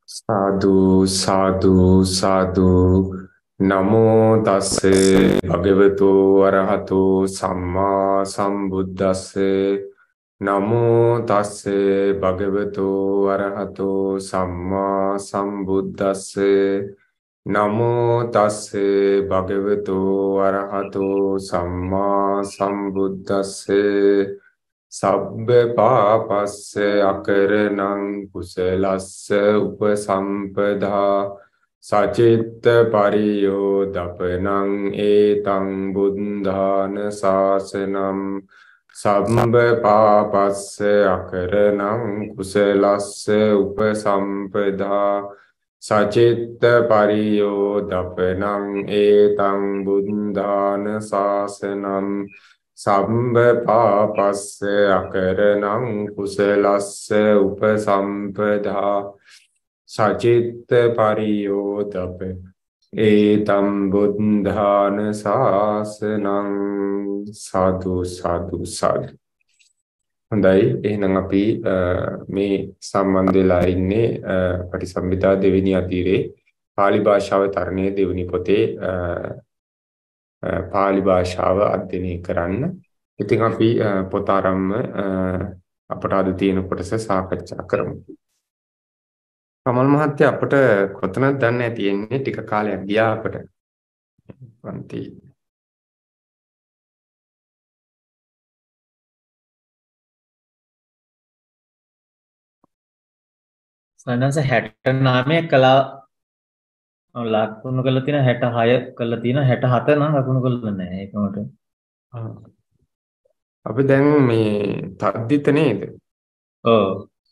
සාදු සාදු සාදු නමෝ තස්සේ භගවතු අරහතු සම්මා සම්බුද්දස්සේ නමෝ තස්සේ භගවතු අරහතු සම්මා සම්බුද්දස්සේ නමෝ තස්සේ භගවතු අරහතු සම්මා සම්බුද්දස්සේ සබ්බ පාපස්ස අකරණං කුසලස්ස උපසම්පදා සචිත්ත පරියෝදපනං ඒතං බුද්ධාන ශාසනං සබ්බ පාපස්ස අකරණං කුසලස්ස උපසම්පදා සචිත්ත පරියෝදපනං ඒතං බුද්ධාන ශාසනං සම්බ පාපස්ස අකරණං කුසලස්ස උපසම්පදා සචිත්ත පරියෝදප ඒතම් බුද්ධාන ශාසනං සාදු සාදු සාදු. හොඳයි, එහෙනම් අපි මේ සම්බන්ධ වෙලා ඉන්නේ පටිසම්භිදා දෙවෙනි අදියරේ පාලි භාෂාව තරණයේ දෙවෙනි පොතේ පාලි භාෂාව අධ්‍යයනය කරන්න. ඉතින් අපි පොත ආරම්භ අපට අද තියෙන කොටස සාකච්ඡා කරමු. කමල් මහත්තයා අපට කොතනද දන්නේ තියෙන්නේ? ටික කාලයක් ගියා අපට පන්ති. සනස 69 කලා ලකුණු කරලා තියෙන 66 කරලා තියෙන 67 නම් ලකුණු කරලා නැහැ ඒකමට. අපි දැන් මේ තද්දිත නේද? ඔව්.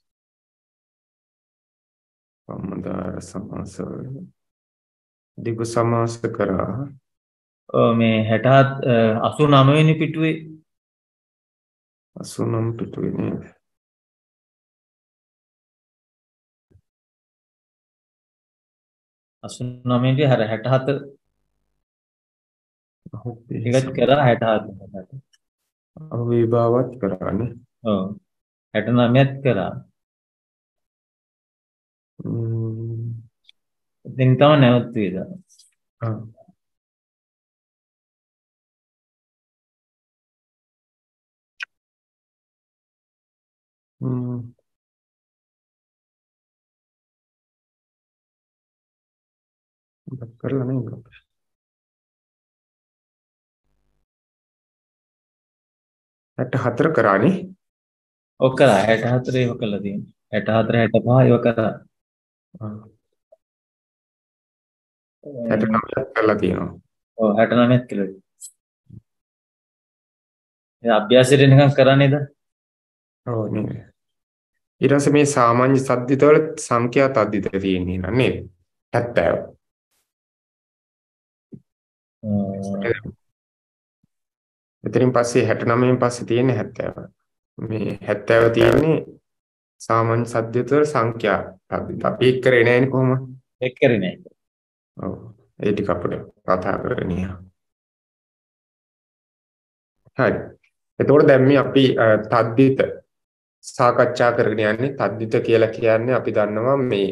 සම්මදාර සමාස දිගු සමාස කරා. ඔව් මේ 67 89 වෙනි පිටුවේ 89 පිටුවේ නේද? අසුනමේදී හර 67 ටිකක් කරා 67. අවිභාවත් කරානේ. ඔව් 69ත් කරා. ඉතින් තමයි නැවතුනේ දා. කරලා නේද? 64 කරානේ. ඔව් කරා 64 ඒව කළා තියෙනවා. 64 65 ඒව කරා. 69ක් කරලා තියෙනවා. ඔව් 69ත් කළා. ඒ අභ්‍යාසයට නිකන් කරා නේද? ඔව් නේද. ඊට පස්සේ මේ සාමාන්‍ය සද්දිතවල සංඛ්‍යා තද්දිත තියෙන්නේ නේද? 70. එතනින් පස්සේ 69න් පස්සේ තියෙන්නේ 70. මේ 70 තියෙන්නේ සාමාන්‍ය සද්දිතවල සංඛ්‍යා තද්දිත. අපි එක් කරේ නැහැ නේ කොහොමද? එක් කරේ නැහැ. ඔව්. ඒ ටික අපිට කතා කරගන්න. හරි. එතකොට දැන් මේ අපි තද්දිත සාකච්ඡා කරගෙන යන්නේ. තද්දිත කියලා කියන්නේ අපි දන්නවා මේ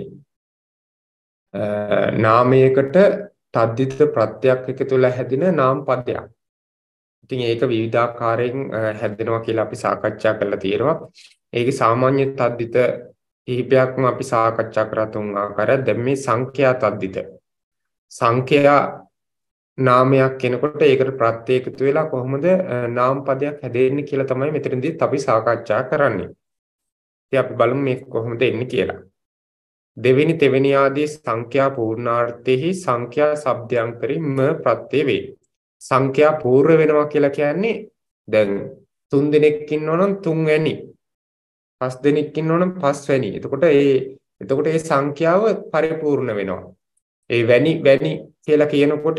නාමයකට තද්දිත ප්‍රත්‍යක් එකතු වෙලා හැදෙන නාම පදයක්. ඉතින් ඒක විවිධාකාරයෙන් හැදෙනවා කියලා අපි සාකච්ඡා කරලා තියෙනවා. ඒකේ සාමාන්‍ය තද්දිත කිහිපයක්ම අපි සාකච්ඡා කරා 3 ආකාරයක්. දැන් මේ සංඛ්‍යා තද්දිත. සංඛ්‍යා නාමයක් කෙනකොට ඒකට ප්‍රත්‍ය එකතු වෙලා කොහොමද නාම පදයක් හැදෙන්නේ කියලා තමයි මෙතනදී අපි සාකච්ඡා කරන්නේ. ඉතින් අපි බලමු මේක කොහොමද එන්නේ කියලා. දෙවෙනි තෙවෙනි ආදී සංඛ්‍යා පූර්ණාර්ථෙහි සංඛ්‍යා શબ્දයන්තරින් ම ප්‍රත්‍ය වේ. සංඛ්‍යා පූර්ව වෙනවා කියලා කියන්නේ දැන් 3 දෙනෙක් ඉන්නවනම් 3 වැනි. 5 දෙනෙක් ඉන්නවනම් 5 වැනි. එතකොට ඒ සංඛ්‍යාව පරිපූර්ණ වෙනවා. ඒ වැනි කියලා කියනකොට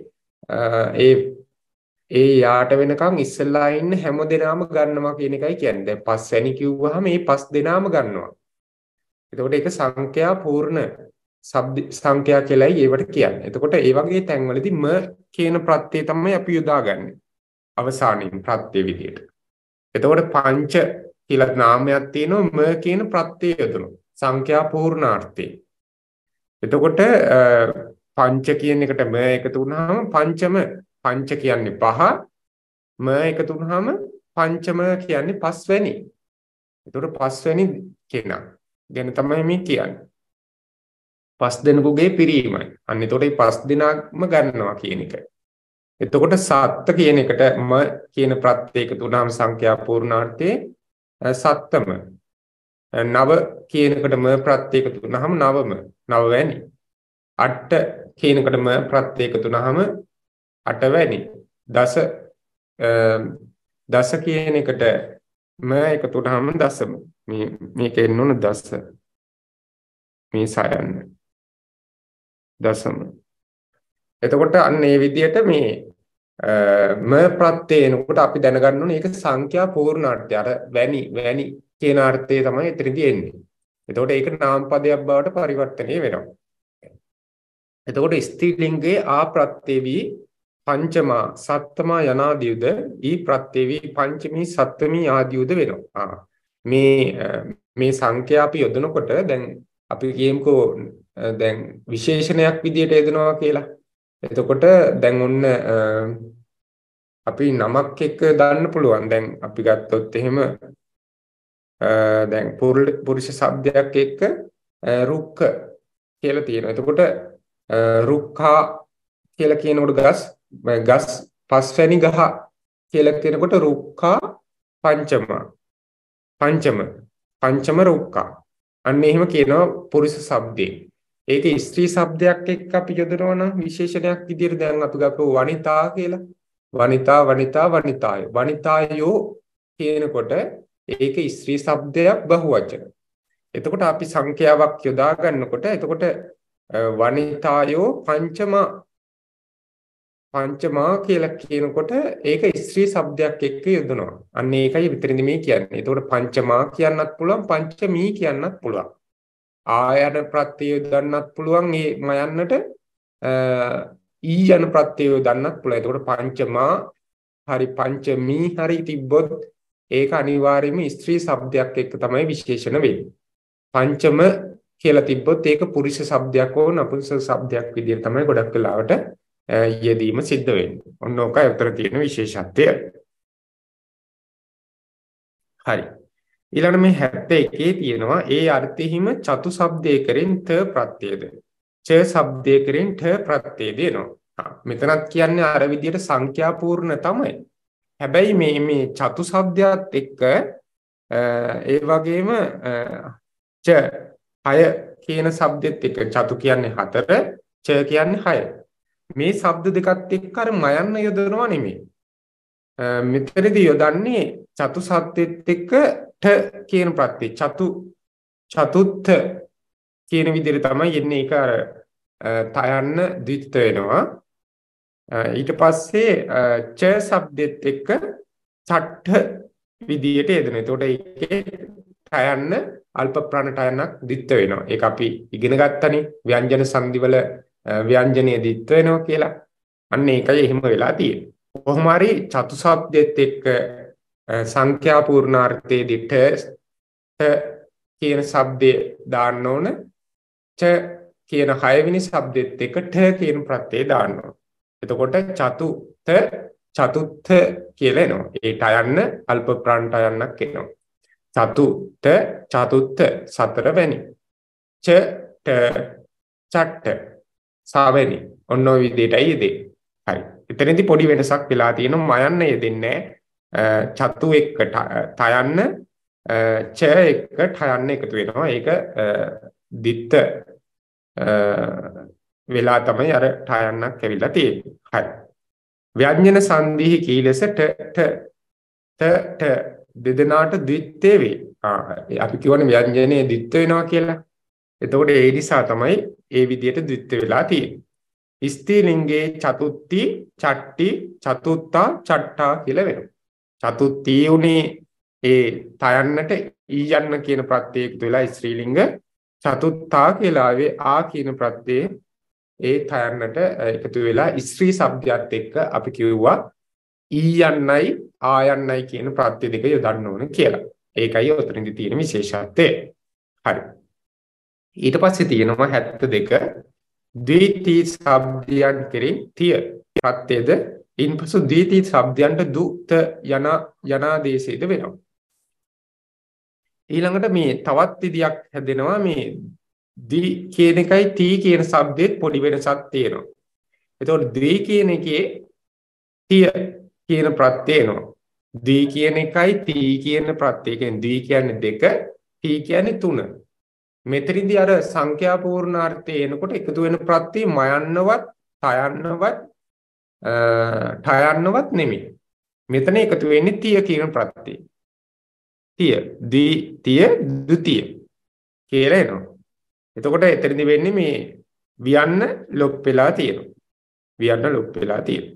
ඒ යාට වෙනකන් ඉස්සෙල්ලා ඉන්න හැම දෙනාම ගන්නවා කියන එකයි කියන්නේ. දැන් 5 වැනි කිව්වහම මේ 5 දෙනාම ගන්නවා. එතකොට ඒක සංඛ්‍යා පූර්ණ සංඛ්‍යා කියලායි ඒවට කියන්නේ. එතකොට ඒ වගේ තැන්වලදී ම කියන ප්‍රත්‍යය තමයි අපි යොදාගන්නේ. අවසානයේ ප්‍රත්‍ය විදියට. එතකොට පංච කියලා නාමයක් තියෙනවා ම කියන ප්‍රත්‍යය යොදනවා. සංඛ්‍යා පූර්ණාර්ථේ. එතකොට පංච කියන එකට ම එකතු වුනහම පංචම පංච කියන්නේ පහ ම එකතු වුනහම පංචම කියන්නේ පස්වෙනි. එතකොට පස්වෙනි කෙනා ගැන තමයි මේ කියන්නේ. පස් දෙනෙකුගේ පිරීමයි. අන්න එතකොට මේ පස් දෙනාම ගන්නවා කියන එක. එතකොට සත්ත්‍ය කියන එකට ම කියන ප්‍රත්‍ය එකතු වුනහම සංඛ්‍යා පූර්ණාර්ථයේ සත්තම. නව කියන එකට ම ප්‍රත්‍ය එකතු වුනහම නවම නවවැනි. අට කියන එකට ම ප්‍රත්‍ය එකතු වුනහම අටවැනි. දස කියන එකට ම එකතු වුනහම දසම. මේක එන්න ඕන දස. මේ සයන්න. දසම. එතකොට අන්න ඒ විදිහට මේ ම ප්‍රත්‍යේනකොට අපි දැනගන්න ඕනේ ඒක සංඛ්‍යා පූර්ණාර්ථය. අර වැනි කියන අර්ථය තමයි එතනදී එන්නේ. එතකොට ඒක නාම පදයක් බවට පරිවර්තනය වෙනවා. එතකොට ස්ත්‍රීලිංගයේ ආ ප්‍රත්‍යේවි පංචමා සත්තමා යනාදීවද ඊ ප්‍රත්‍යේවි පංචමී සත්තමී ආදීවද වෙනවා. මේ සංඛ්‍යා අපි යොදනකොට දැන් අපි කියමුකෝ දැන් විශේෂණයක් විදියට යොදනවා කියලා. එතකොට දැන් ඔන්න අපි නමක් එක්ක දාන්න පුළුවන්. දැන් අපි ගත්තොත් එහෙම දැන් පුරුෂ શબ્දයක් එක්ක රුක්ක කියලා තියෙනවා. එතකොට රුක්ඛා කියලා කියනකොට ගස් පස්වැනි ගහ කියලා කියනකොට රුක්ඛා පංචම රුක්ඛා. අන්න එහෙම කියනවා පුරුෂ શબ્දේ. ඒක ස්ත්‍රී શબ્දයක් එක්ක අපි යොදනවා නම් විශේෂණයක් විදියට දැන් අපි ගත්තොත් වනිතා කියලා. වනිතාය. වනිතායෝ කියනකොට ඒක ස්ත්‍රී શબ્දයක් බහුවචන. එතකොට අපි සංඛ්‍යාවක් යොදා ගන්නකොට එතකොට වනිතායෝ පංචමා කියලා කියනකොට ඒක ස්ත්‍රී શબ્දයක් එක්ක යොදනවා. අන්න ඒකයි විතරින්ද මේ කියන්නේ. එතකොට පංචමා කියන්නත් පුළුවන් පංචමී කියන්නත් පුළුවන්. ආයන ප්‍රත්‍යය දන්නත් පුළුවන් මේ මයන්නට ඊයන ප්‍රත්‍යය දන්නත් පුළුවන්. එතකොට පංචමා හරි පංචමී හරි තිබ්බොත් ඒක අනිවාර්යයෙන්ම ස්ත්‍රී શબ્දයක් එක්ක තමයි විශේෂණ වෙන්නේ. පංචම කියලා තිබ්බොත් ඒක පුරුෂ શબ્දයක් හෝ නපුංසක શબ્දයක් විදිහට තමයි ගොඩක් වෙලාවට යෙදීම සිද්ධ වෙන්නේ. ඔන්න ඕකයි උතර තියෙන විශේෂත්වය. හරි. ඊළඟ මේ 71 තියෙනවා ඒ අර්ථෙහිම චතු શબ્දයකින් ත ප්‍රත්‍යයද. ච શબ્දයකින් ඨ ප්‍රත්‍යය දෙනවා. මෙතනත් කියන්නේ අර විදිහට සංඛ්‍යා පූර්ණ තමයි. හැබැයි මේ චතු શબ્දයත් එක්ක ඒ වගේම ච 6 කියන શબ્දෙත් එක්ක චතු කියන්නේ 4 ච කියන්නේ 6. මේ શબ્ද දෙකත් එක්ක අර මයන්න යොදනවා නෙමෙයි. මෙතනදී යොදන්නේ චතු શબ્දෙත් එක්ක ඨ කියන ප්‍රත්‍ය චතුත්ථ කියන විදිහට තමයි එන්නේ. ඒක අර තයන්න ද්විත්ව වෙනවා. ඊට පස්සේ ච શબ્දෙත් එක්ක චට්ඨ විදියට යෙදෙනවා. එතකොට ඒකේ තයන්න අල්ප ප්‍රාණ තයන්නක් ද්විත්ව වෙනවා. ඒක අපි ඉගෙන ගත්තනේ ව්‍යංජන සංදිවල ව්‍යංජනයේ ද්විත්ව වෙනවා කියලා. අන්න ඒකයි එහෙම වෙලා තියෙන්නේ. කොහොම හරි චතු શબ્දෙත් එක්ක සංඛ්‍යා පූර්ණාර්ථයේ දිඨ කියන શબ્දේ දාන්න ඕන. ච කියන 6 වෙනි શબ્දෙත් එක්ක ඨ කියන ප්‍රත්‍යය දාන්න ඕන. එතකොට චතුත්ථ කියලා එනවා. ඒ ටයන්න අල්ප ප්‍රාණ ටයන්නක් එනවා. චතුත්ථ 4 වෙනි. ච චට්ඨ 6 වෙනි. ඔන්න ඔය විදිහටයි යෙදෙන්නේ. හරි. එතනදී පොඩි වෙනසක් වෙලා තියෙනවා. මයන්න යෙදෙන්නේ චතු එක්ක තයන්න ච එක්ක ඨයන්න එකතු වෙනවා. ඒක දිත්ත වෙලා තමයි අර ඨයන්නක් ඇවිල්ලා තියෙන්නේ. හරි. ව්‍යංජන සංධිහි කීලස ට දෙදෙනාට ද්විත්වය වේ. අපි කියවනේ ව්‍යංජනයේ ද්විත්ව වෙනවා කියලා. එතකොට ඒ නිසා තමයි ඒ විදිහට ද්විත්ව වෙලා තියෙන්නේ. ස්ත්‍රීලිංගයේ චතුත්ති චට්ටි චතුත්තා චට්ටා කියලා වෙනවා. චතුත්ති උනේ ඒ තයන්නට ඊයන්න කියන ප්‍රත්‍යය එකතු වෙලා ස්ත්‍රීලිංග. චතුත්තා කියලා ආවේ ආ කියන ප්‍රත්‍යයේ ඒ තයන්නට එකතු වෙලා ස්ත්‍රී શબ્දයත් එක්ක අපි කිව්වා ඊයන්නයි ආයන්නයි කියන ප්‍රත්‍ය දෙක යොදන්න ඕන කියලා. ඒකයි උතරින්දි තියෙන විශේෂත්වය. හරි. ඊට පස්සේ තියෙනවා 72 ද්විතී ශබ්දයන් කෙරෙහි තිය ප්‍රත්‍යයද ඉන්පසු ද්විතී ශබ්දයන්ට දුත යනාදේශයද වෙනවා. ඊළඟට මේ තවත් විදියක් හැදෙනවා මේ ද්වි කියන එකයි තී කියන શબ્දෙත් පොඩි වෙනසක් තියෙනවා. එතකොට ද්වි කියන එකේ තිය කියන ප්‍රත්‍යය එනවා. ද්වි කියන එකයි තී කියන ප්‍රත්‍යය. කියන්නේ ද්වි කියන්නේ 2, තී කියන්නේ 3. මෙතනදී අර සංඛ්‍යා පූර්ණාර්ථය එනකොට එකතු වෙන ප්‍රත්‍ය මයන්නවත්, ඨයන්නවත් නෙමෙයි. මෙතන එකතු වෙන්නේ තිය කියන ප්‍රත්‍යය. තිය, ද්විතිය, ද්විතිය කියලා එනවා. එතකොට එතනදී වෙන්නේ මේ වියන්න ලොප් වෙලා තියෙනවා. වියන්න ලොප් වෙලා තියෙනවා.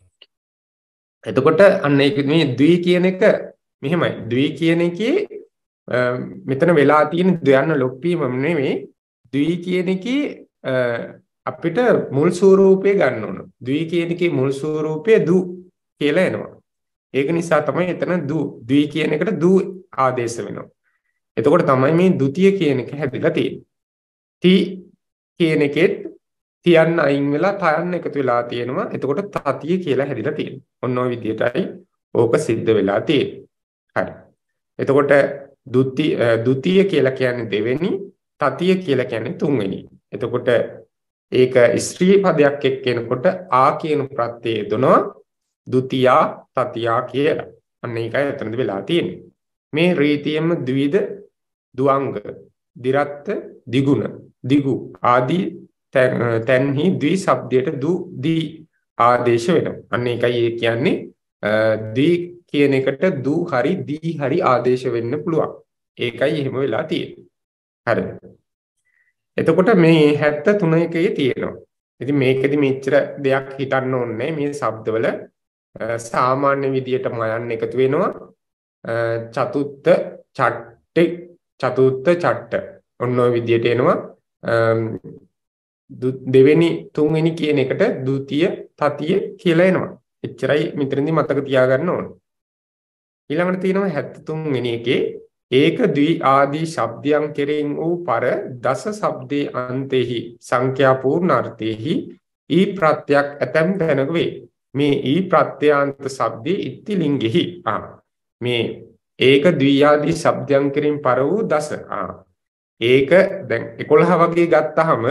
එතකොට අන්න ඒක මේ ද්වි කියන එක මෙහෙමයි. ද්වි කියන එකේ මෙතන වෙලා තියෙන ද්වයන්න ලොප් වීම නෙමෙයි. ද්වි කියන එකේ අපිට මුල් ස්වරූපය ගන්න ඕන. ද්වි කියන එකේ මුල් ස්වරූපය දු කියලා එනවා. ඒක නිසා තමයි එතන ද්වි කියන එකට දු ආදේශ වෙනවා. එතකොට තමයි මේ ဒုတိ ය කියන එක හැදිලා තියෙන්නේ. ති කියන එකෙත් තියන්න අයින් වෙලා තයන්න එකතු වෙලා තියෙනවා. එතකොට තතිය කියලා හැදිලා තියෙනවා. ඔන්න ඔය විදිහටයි ඕක සිද්ධ වෙලා තියෙන්නේ. හරි. එතකොට ဒုတိ ය කියලා කියන්නේ දෙවෙනි, තතිය කියලා කියන්නේ තුන්වෙනි. එතකොට ඒක ස්ත්‍රී පදයක් එක්ක එනකොට ආ කියන ප්‍රත්‍යය දෙනවා ဒုတိ යා තතියා කියලා. අන්න ඒකයි එතනද වෙලා තියෙන්නේ. මේ රීතියෙම ද්විද, දුවංග, දිරත්ත, දිගුණ, දිගු ආදී තැන්හි ද්වි શબ્දයට දු දී ආදේශ වෙනවා. අන්න ඒකයි ඒ කියන්නේ දී කියන එකට දු හරි දී හරි ආදේශ වෙන්න පුළුවන්. ඒකයි එහෙම වෙලා තියෙන්නේ. හරිද? එතකොට මේ 73 එකේ තියෙනවා. ඉතින් මේකෙදි මෙච්චර දෙයක් හිතන්න ඕනේ මේ શબ્දවල සාමාන්‍ය විදියට මයන් එකතු වෙනවා. චතුත්ථ චට්ටි චතුත්ථ චට්ට ඔන්න ඔය විදියට එනවා. දෙවෙනි තුන්වෙනි කියන එකට ဒုတိ ය තතිය කියලා එනවා. එච්චරයි මෙතනදී මතක තියාගන්න ඕන. ඊළඟට තියෙනවා 73 වෙනි එකේ ඒක ද්වි ආදී ශබ්දයන් කෙරෙන් වූ පර දස ශබ්දේ අන්තෙහි සංඛ්‍යා පූර්ණාර්ථෙහි ඊ ප්‍රත්‍යක් ඇතැම් තැනක වේ. මේ ඊ ප්‍රත්‍යාන්ත ශබ්දේ ඉත්ති ලිංගෙහි මේ ඒක ද්වි ආදී ශබ්දයන් කෙරෙන් පර වූ දස ඒක දැන් 11 වගේ ගත්තාම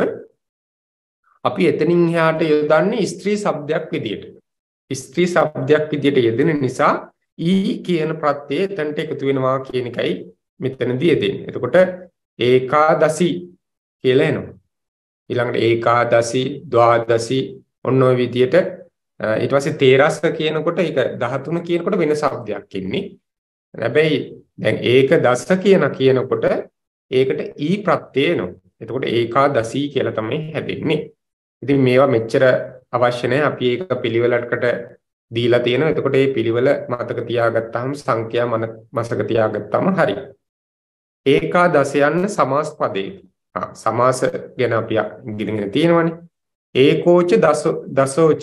අපි එතනින් එහාට යොදන්නේ ස්ත්‍රී શબ્දයක් විදියට. ස්ත්‍රී શબ્දයක් විදියට යෙදෙන නිසා ඊ කියන ප්‍රත්‍යය එතනට එකතු වෙනවා කියන එකයි මෙතනදී යෙදෙන්නේ. එතකොට ඒකාදසි කියලා එනවා. ඊළඟට ඒකාදසි, ද්වාදසි ඔන්න ඔය විදියට ඊට පස්සේ තේරස කියනකොට ඒක 13 කියනකොට වෙන શબ્දයක් ඉන්නේ. හැබැයි දැන් ඒක දස කියනකොට ඒකට ඊ ප්‍රත්‍යය එනවා. එතකොට ඒකාදසි කියලා තමයි හැදෙන්නේ. ඉතින් මේවා මෙච්චර අවශ්‍ය නැහැ. අපි ඒක පිළිවෙලකට දීලා තියෙනවා. එතකොට මේ පිළිවෙල මතක තියාගත්තාම සංඛ්‍යා මතක තියාගත්තාම හරි. ඒකාදස යන සමාස පදේ. සමාස ගැන අපි ඉගෙනගෙන තියෙනවානේ. ඒකෝච දසෝච.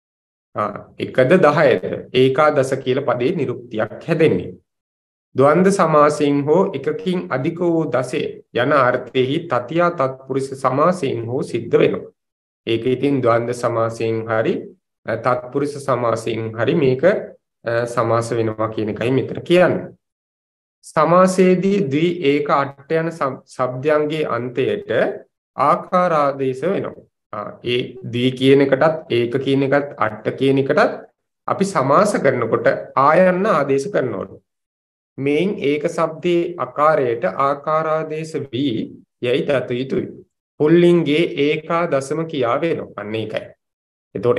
එකද 10ද ඒකාදස කියලා පදේ නිරුක්තියක් හැදෙන්නේ. ද්වන්ද සමාසයෙන් හෝ එකකින් අධික වූ දසේ යන අර්ථයෙහි තතියා තත්පුරුෂ සමාසයෙන් හෝ සිද්ධ වෙනවා. ඒක ඉතින් ද්වන්ද සමාසයෙන් හරි තත්පුරුෂ සමාසයෙන් හරි මේක සමාස වෙනවා කියන එකයි මෙතන කියන්නේ. සමාසයේදී ද්වි ඒක අට යන શબ્දයන්ගේ අන්තයට ආකාරාදේශ වෙනවා. ඒ ද්වි කියන එකටත් ඒක කියන එකත් අට කියන එකටත් අපි සමාස කරනකොට ආයන්න ආදේශ කරනවා. මේන් ඒක શબ્දේ ආකාරයට ආකාරාදේශ වී යයි දත යුතුයි. පුල්ලින්ගේ ඒකාදසම කියා වෙනවා. අන්න ඒකයි. එතකොට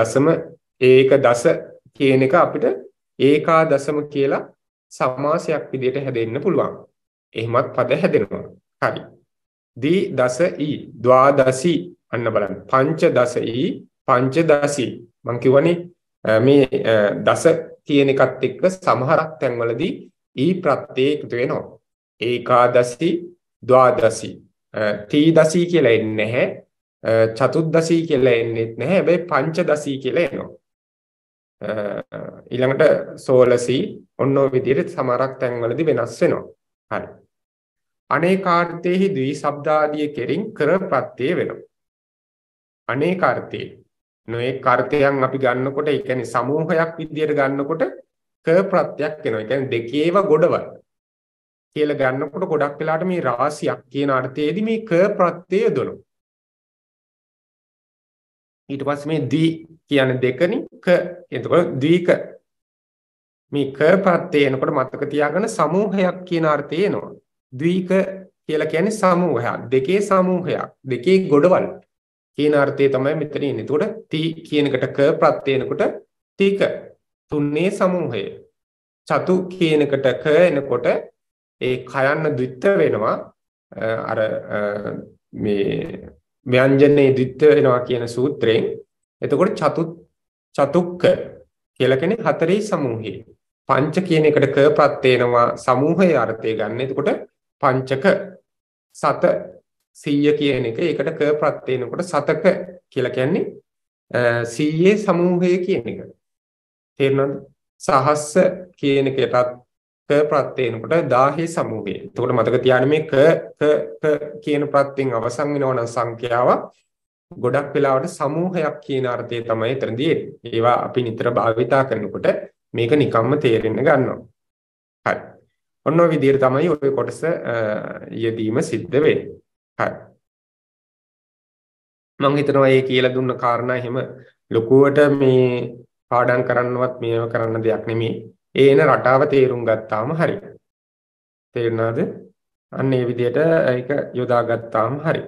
ඒක දස කියන එක අපිට ඒකාදසම කියලා සමාසයක් විදිහට හැදෙන්න පුළුවන්. එහෙමත් පද හැදෙනවා. හරි. දී දස ඊ ද්වාදසි අන්න බලන්න. පංචදසී පංචදසි මං කියවනේ මේ දස කියන එකත් එක්ක සමහරක් තැන්වලදී ඊ ප්‍රත්‍යය එකතු වෙනවා. ඒකාදසි ද්වාදසි ත්‍රිදසි කියලා එන්නේ නැහැ. චතුද්දසි කියලා එන්නේත් නැහැ. හැබැයි පංචදසි කියලා එනවා. ඊළඟට 16 ඔන්න ඔය විදිහට සමහරක් තැන්වලදී වෙනස් වෙනවා. හරි. අනේකාර්ථයේහි ද්විශබ්දාදිය කෙරින් කර ප්‍රත්‍යය වෙනවා. අනේකාර්ථයේ නොඑක අර්ථයන් අපි ගන්නකොට ඒ කියන්නේ සමූහයක් විදියට ගන්නකොට ක ප්‍රත්‍යක් වෙනවා. ඒ කියන්නේ දෙකේව ගොඩවල් කියලා ගන්නකොට ගොඩක් වෙලාට මේ රාශියක් කියන අර්ථයේදී මේ ක ප්‍රත්‍යය යොදනවා. ඊට පස්සේ මේ ද්වි කියන්නේ දෙකනි ක. එතකොට ද්වික මේ ක ප්‍රත්‍යය එනකොට මතක තියාගන්න සමූහයක් කියන අර්ථය එනවා. ද්වික කියලා කියන්නේ සමූහයක්. දෙකේ සමූහයක්. දෙකේ ගොඩවල් කියන අර්ථය තමයි මෙතන ඉන්නේ. එතකොට ති කියන එකට ක ප්‍රත්‍යය එනකොට තික තුනේ සමූහය. චතු කියන එකට ක එනකොට ඒ කයන්න ද්විත්ව වෙනවා. අර මේ ව්‍යංජනේ ද්විත්ව වෙනවා කියන සූත්‍රයෙන්. එතකොට චතුක්ක කියලා කියන්නේ හතරේ සමූහය. පංච කියන එකට ක ප්‍රත්‍යය එනවා සමූහයේ අර්ථය ගන්න. එතකොට පංචක සත 100 කියන එක ඒකට ක ප්‍රත්‍යය එනකොට සතක කියලා කියන්නේ 100 සමූහය කියන එක. තේරුණාද? සහස්ස කියන එකටත් ක ප්‍රත්‍යය එනකොට 1000 සමූහය. එතකොට මතක තියාගන්න මේ ක කියන ප්‍රත්‍යයෙන් අවසන් වෙනවා නම් සංඛ්‍යාවක් ගොඩක් වෙලාවට සමූහයක් කියන අර්ථය තමයි එතනදී එන්නේ. ඒවා අපි නිතර භාවිතා කරනකොට මේක නිකම්ම තේරෙන්න ගන්නවා. හරි. ඔන්න ඔය විදිහට තමයි ඔය කොටස යෙදීම සිද්ධ වෙන්නේ. හරි. මම හිතනවා මේ කියලා දුන්න කාරණා එහෙම ලොකුවට මේ පාඩම් කරන්නවත් මේව කරන්න දෙයක් නෙමෙයි. ඒන රටාව තේරුම් ගත්තාම හරි. තේරුණාද? අන්න ඒ විදිහට ඒක යොදා ගත්තාම හරි.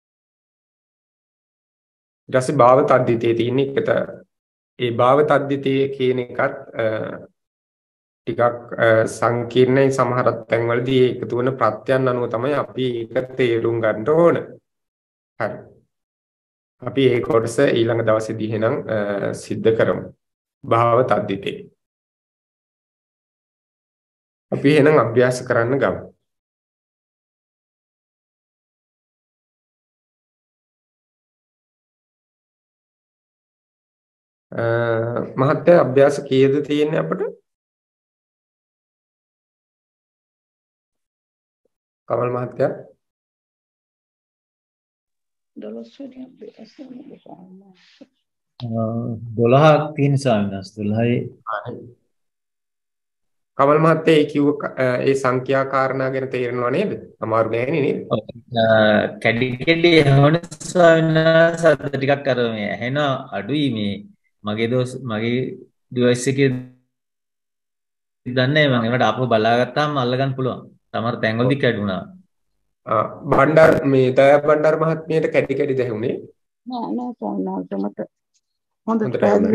ඊට පස්සේ භාව තද්දිතේ තියෙන එකට ඒ භාව තද්දිතේ කියන එකත් ටිකක් සංකීර්ණයි සමහර තැන්වලදී එකතු වෙන ප්‍රත්‍යයන් අනුව තමයි අපි ඒක තේරුම් ගන්න ඕන. හරි. අපි ඒ කොටස ඊළඟ දවසේදී එහෙනම් සිද්ධ කරමු. භාව තද්දිතේ. අපි එහෙනම් අභ්‍යාස කරන්න ගමු. මහත්තයා අභ්‍යාස කීයද තියෙන්නේ අපිට? කමල් මහත්තයා 12 12ක් තියෙන ස්වාමීන් වහන්සේ 12යි. කමල් මහත්තයා ඒ කිව්ව ඒ සංඛ්‍යා කාරණා ගැන තේරෙනව නේද? අමාරු නෑනේ නේද? කැඩි කැඩි හොන ස්වාමීන් වහන්සේ අද ටිකක් අර මේ ඇහෙන අඩුයි මේ මගේ ඩිවයිස් එකේ දන්නේ මම ඒකට ආපහු බලාගත්තාම අල්ලගන්න පුළුවන්. සමහර තැන්වලදී කැඩුනා. බණ්ඩාර මේ දයා බණ්ඩාර මහත්මියට කැටි කැටි දැහුනේ. නෑ සෝනාල්ට මට හොඳට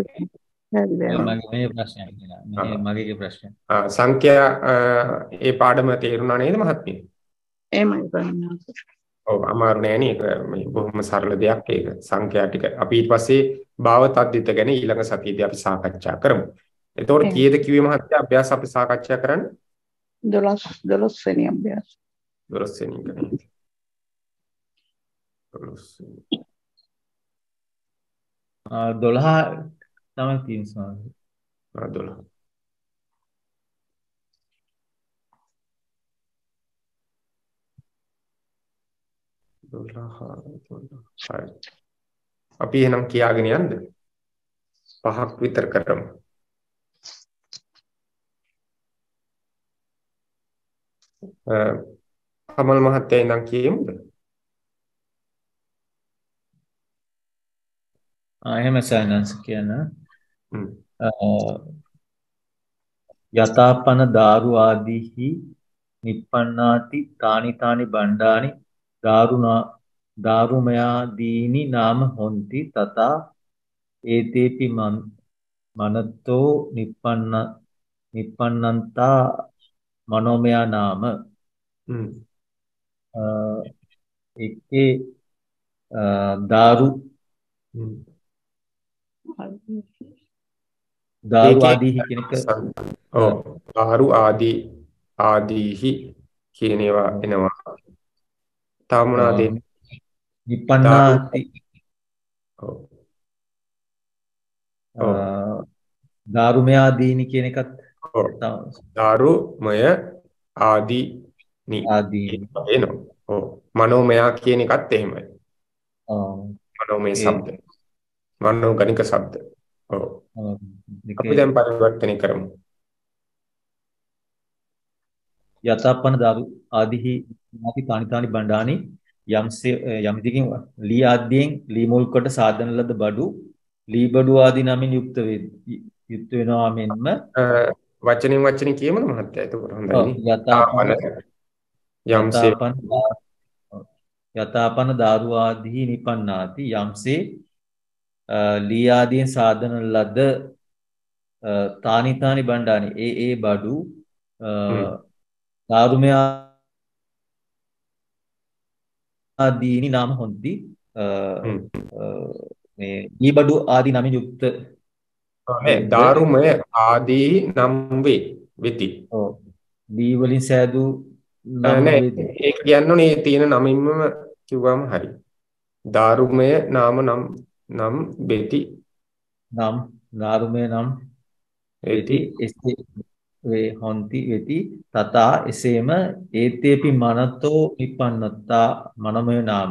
මේ ප්‍රශ්නයක් නේ. මගේ ප්‍රශ්නය. සංඛ්‍යා ඒ පාඩම තේරුණා නේද මහත්මිය? එහෙමයි බලන්න. ඔව් අමාරු නෑ නේ. ඒක මේ බොහොම සරල දෙයක් ඒක. සංඛ්‍යා ටික අපි ඊට පස්සේ භාව තද්දිත ගැන ඊළඟ සතියේදී අපි සාකච්ඡා කරමු. එතකොට කීයද කිව්වේ මහත්තයා අභ්‍යාස අපි සාකච්ඡා කරන්නේ? 12 වෙනි අභ්‍යාස. 12 වෙනි එක නේද? 12 තමයි තියෙන්නේ. 12. හරි. අපි එහෙනම් කියාගෙන යන්න 5ක් විතර කරමු. කමල් මහත්තයා ඉඳන් කියමුද? එහෙම සයන්ස් කියන යතාපන දාරු ආදීහි නිප්පන්නාති තානි තානි බණ්ඩානි දාරුමයාදීනි නාම හොಂತಿ තථා ඒතේපි මනතෝ නිප්පන්නන්තා මනෝමයා නාම ඒකේ දාරු ආදීහි කියන එක ඔව් දාරු ආදීහි කියන ඒවා එනවා. තව මොනවාද? නිප්පන්නාති දාරුමයාදීනි කියන එකත් දාරුමය ආදී ආදීන්. එනවා. ඔව්. මනෝමයා කියන එකත් එහෙමයි. ඔව්. මනෝමය ඒ ශබ්ද. මනෝගණික ශබ්ද. ඔව්. අපි දෙකේ දැන් පරිවර්තනය කරමු. යථාපන දාරු ආදිහි නාති තානි තානි බණ්ඩානි යම්සේ යම්දිකින් ලී ආද්‍යයෙන් ලී මුල් කොට සාධන ලද බඩු ලී බඩු ආදී නමින් යුක්ත වෙනවා මෙන්ම වචනින් වචනින් කියමුද මහත්තයා? එතකොට හොඳයිනේ. යථාපන යම්සේ යථාපන දාරු ආදිහි නිපන්නාති යම්සේ ලී ආදියෙන් සාධන ලද තානි තානි බණ්ඩානි ඒ බඩු දාරුමය ආදීනි නාම හොಂತಿ මේ ඊබඩු ආදී නමින් යුක්ත දාරුමය ආදී නම් වෙති. ඔව් දී වලින් සෑදූ නම් නෑ වේද ඒක කියන්නේ තියෙන නමින්ම කිව්වම හරි. දාරුමය නම් වෙති. නම් දාරුමය නම් වෙති. එසේ වේ හොಂತಿ වෙති තථා එසේම ඒතේපි මනතෝ නිපන්නතා මනමය නාම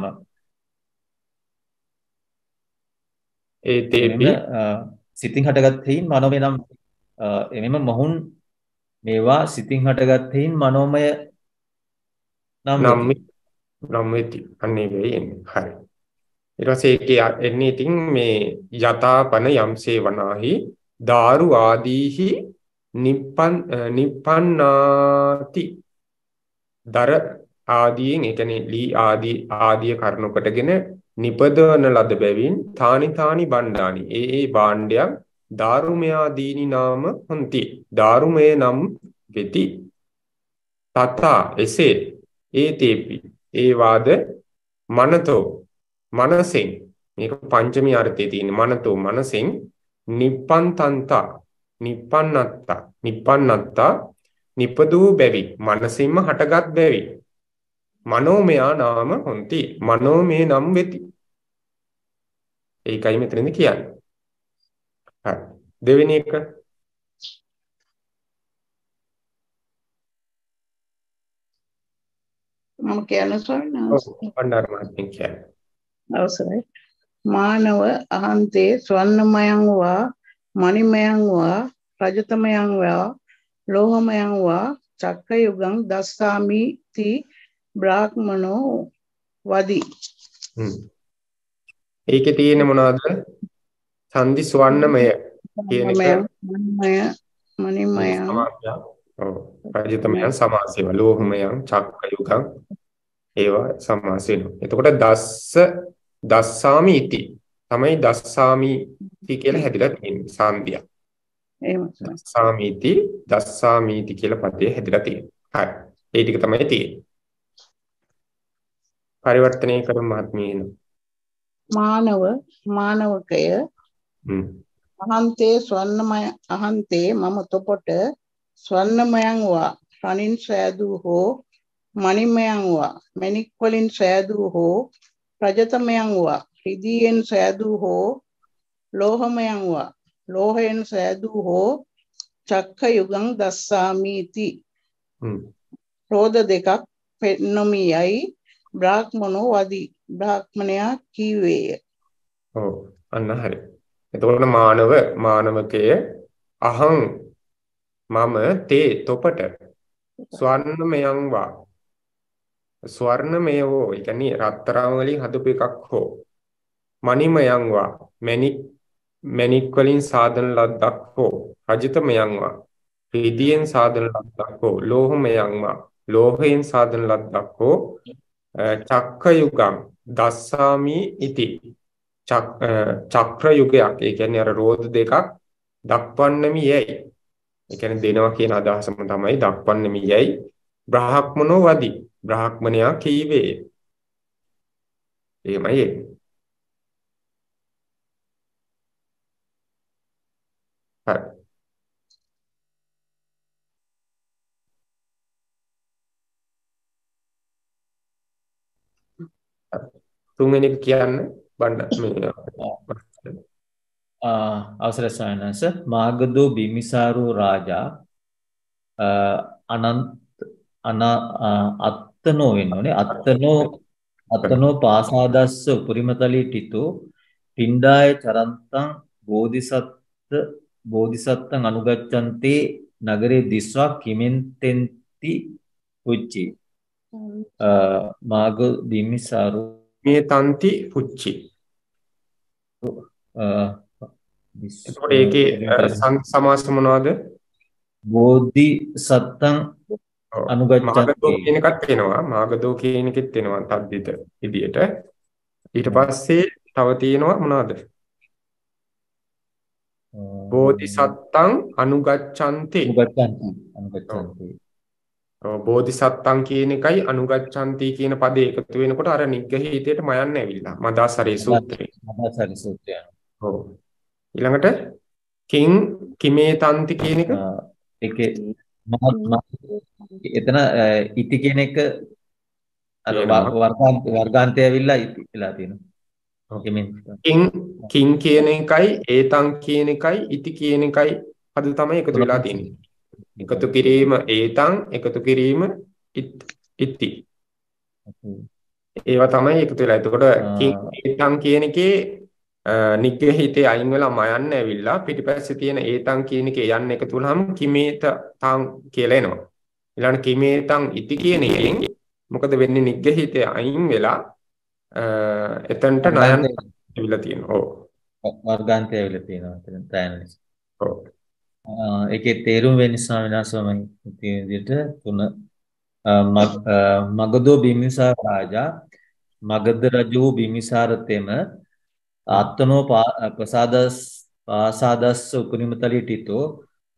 ඒතේපි සිතින් හටගත් හේයින් මනෝමය නම් එමෙම මොහුන් මේවා සිතින් හටගත් හේයින් මනෝමය නම් වෙති. අන්නේ වෙයි එන්නේ. හරි. ඊට පස්සේ ඒකේ එන්නේ ඉතින් මේ යථාපන යම්සේ වනාහි දාරු ආදීහි නිප්පන්නාති දර ආදීන් ඒ කියන්නේ ලී ආදී කරුණු කොටගෙන නිපදවන ලද බැවින් තානි තානි බණ්ඩානි ඒ භාණ්ඩයක් දාරුමයාදීනි නාම හොಂತಿ දාරුමේ නම් වෙති තථා එසේ ඒතේපි ඒ වාද මනතෝ මනසෙන් මේක පංචමී අර්ථයේ තියෙන මනතෝ මනසෙන් නිප්පන්නත්තා නිපදූ බැවි මනසින්ම හටගත් බැවි මනෝමයා නාම හොಂತಿ මනෝමය නම් වෙති. ඒකයි මෙතනදී කියන්නේ. හරි. දෙවෙනි එක මම කියන පණ්ඩාර මහත්මිය කියන්නේ. අවසරයි. මානව අහන්තේ ස්වර්ණමයං වා මණිමයං වා රජතමයං වා ලෝහමයං වා චක්කයුගං දස්සාමි ති බ්‍රාහ්මනෝ වදි. ඒකේ තියෙන මොනවද? සන්ධි ස්වර්ණමය කියන එක මණිමයං ඔව් රජතමයන් සමාස වෙනවා. ලෝහමයන් චක්කයුගං ඒවා සමාස වෙනවා. එතකොට දස්සාමි ඉති තමයි දස්සාමි ඉති කියලා හැදිලා තියෙන්නේ සන්ධිය. දස්සාමීති කියලා පදේ හැදිලා තියෙනවා. හරි. ඒ ටික තමයි තියෙන්නේ. පරිවර්තනය කරමු මහත්මිය. මානවකය අහන්තේ ස්වර්ණමය අහන්තේ මම තොපට ස්වර්ණමයං වා රණින් සෑදූ හෝ මණිමයං වා මණික් වලින් සෑදූ හෝ රජතමයං වා රිදීයෙන් සෑදූ හෝ ලෝහමයං වා ලෝහයෙන් සෑදූ හෝ චක්කයුගං දස්සාමීති. රෝධ දෙකක් පෙන්නමියයි බ්‍රාහ්මනෝ වදි. බ්‍රාහ්මණයා කීවේය. ඔව් අන්න හරි. එතකොට මානවකය අහං මම තේ තොපට ස්වර්ණමයං වා ස්වර්ණමය හෝ ඒ කියන්නේ රත්තරන් වලින් හදපු එකක් හෝ මණිමයං වා මණික් වලින් සාදන ලද්දක් හෝ රජතමයං වා රිදියෙන් සාදන ලද්දක් හෝ ලෝහමයං වා ලෝහයෙන් සාදන ලද්දක් හෝ චක්කයුගං දස්සාමි ඉති චක්‍ර යුගයක් ඒ කියන්නේ අර රෝධ දෙකක් දක්වන්නමි යයි. ඒ කියන්නේ දෙනවා කියන අදහසම තමයි දක්වන්නමි යයි බ්‍රාහ්මනෝ වදි. බ්‍රාහ්මණයා කීවේ. එහෙමයි ඒ. හරි. තුන්වෙනි එක කියන්නේ අවසර සයනස මාගදෝ බිම්බිසාරෝ රාජා අත්තනෝ වෙන්න ඕනේ. අත්තනෝ පාසාදස්ස උපරිමතලීටිතෝ පිණ්ඩාය චරන්තං බෝධිසත්තං අනුගච්ඡන්තේ නගරේ දිස්වා කිමෙන්තෙන්ති උච්චි. මාග බිම්බිසාරු මේ තන්ති පුච්චි. එතකොට ඒකේ සමාස මොනවද? බෝධිසත්තං මාගදෝ අනුගච්ඡන්තේ. කියන එකත් එනවා. මාගදෝ කියන එකෙත් එනවා තද්දිත විදියට. ඊට පස්සේ තව තියෙනවා මොනවද? බෝධිසත්තං අනුගච්ඡන්ති. අනුගච්ඡන්ති. බෝධිසත්තං කියන එකයි අනුගච්ඡන්ති කියන පදේ එකතු වෙනකොට අර නිග්ගහීතයට මයන්න ඇවිල්ලා. මදාසරේ සූත්‍රේ. මදාසරේ සූත්‍රය. ඔව්. ඊළඟට කිමේ තන්ති කියන එක ඒකේ එතන ඉති කියන එක අර වර්ගාන්තය ඇවිල්ලා ඉතිලා තියෙනවා. කිං කියන එකයි ඒතං කියන එකයි ඉති කියන එකයි පද තමයි එකතු වෙලා තියෙන්නේ. එකතු කිරීම ඒතං එකතු කිරීම ඉති. ඒවා තමයි එකතු වෙලා. එතකොට කිං ඒතං කියන එකේ නිග්‍රහිතේ අයින් වෙලා මයන්න ඇවිල්ලා පිටිපස්සේ තියෙන ඒතං කියන එකේ යන්න එකතු වුනහම කිමේත තං කියලා එනවා. ඊළඟ කිමේතං ඉති කියන එකෙන් මොකද වෙන්නේ? නිග්‍රහිතේ අයින් වෙලා එතනට නයන්න ඇවිල්ලා තියෙනවා. ඔව්. වර්ගාන්තය ඇවිල්ලා තියෙනවා. එතන තයන නිසා. ඔව්. ඒකේ තේරුම වෙන්නේ ස්වාමීන් වහන්සේ මම කියන විදිහට තුන මගධෝ බිම්බිසාර රාජා මගධ රජු බිම්බිසාරතෙම ආත්තනෝ පාසාදස්ස උපරිමතලීටිතෝ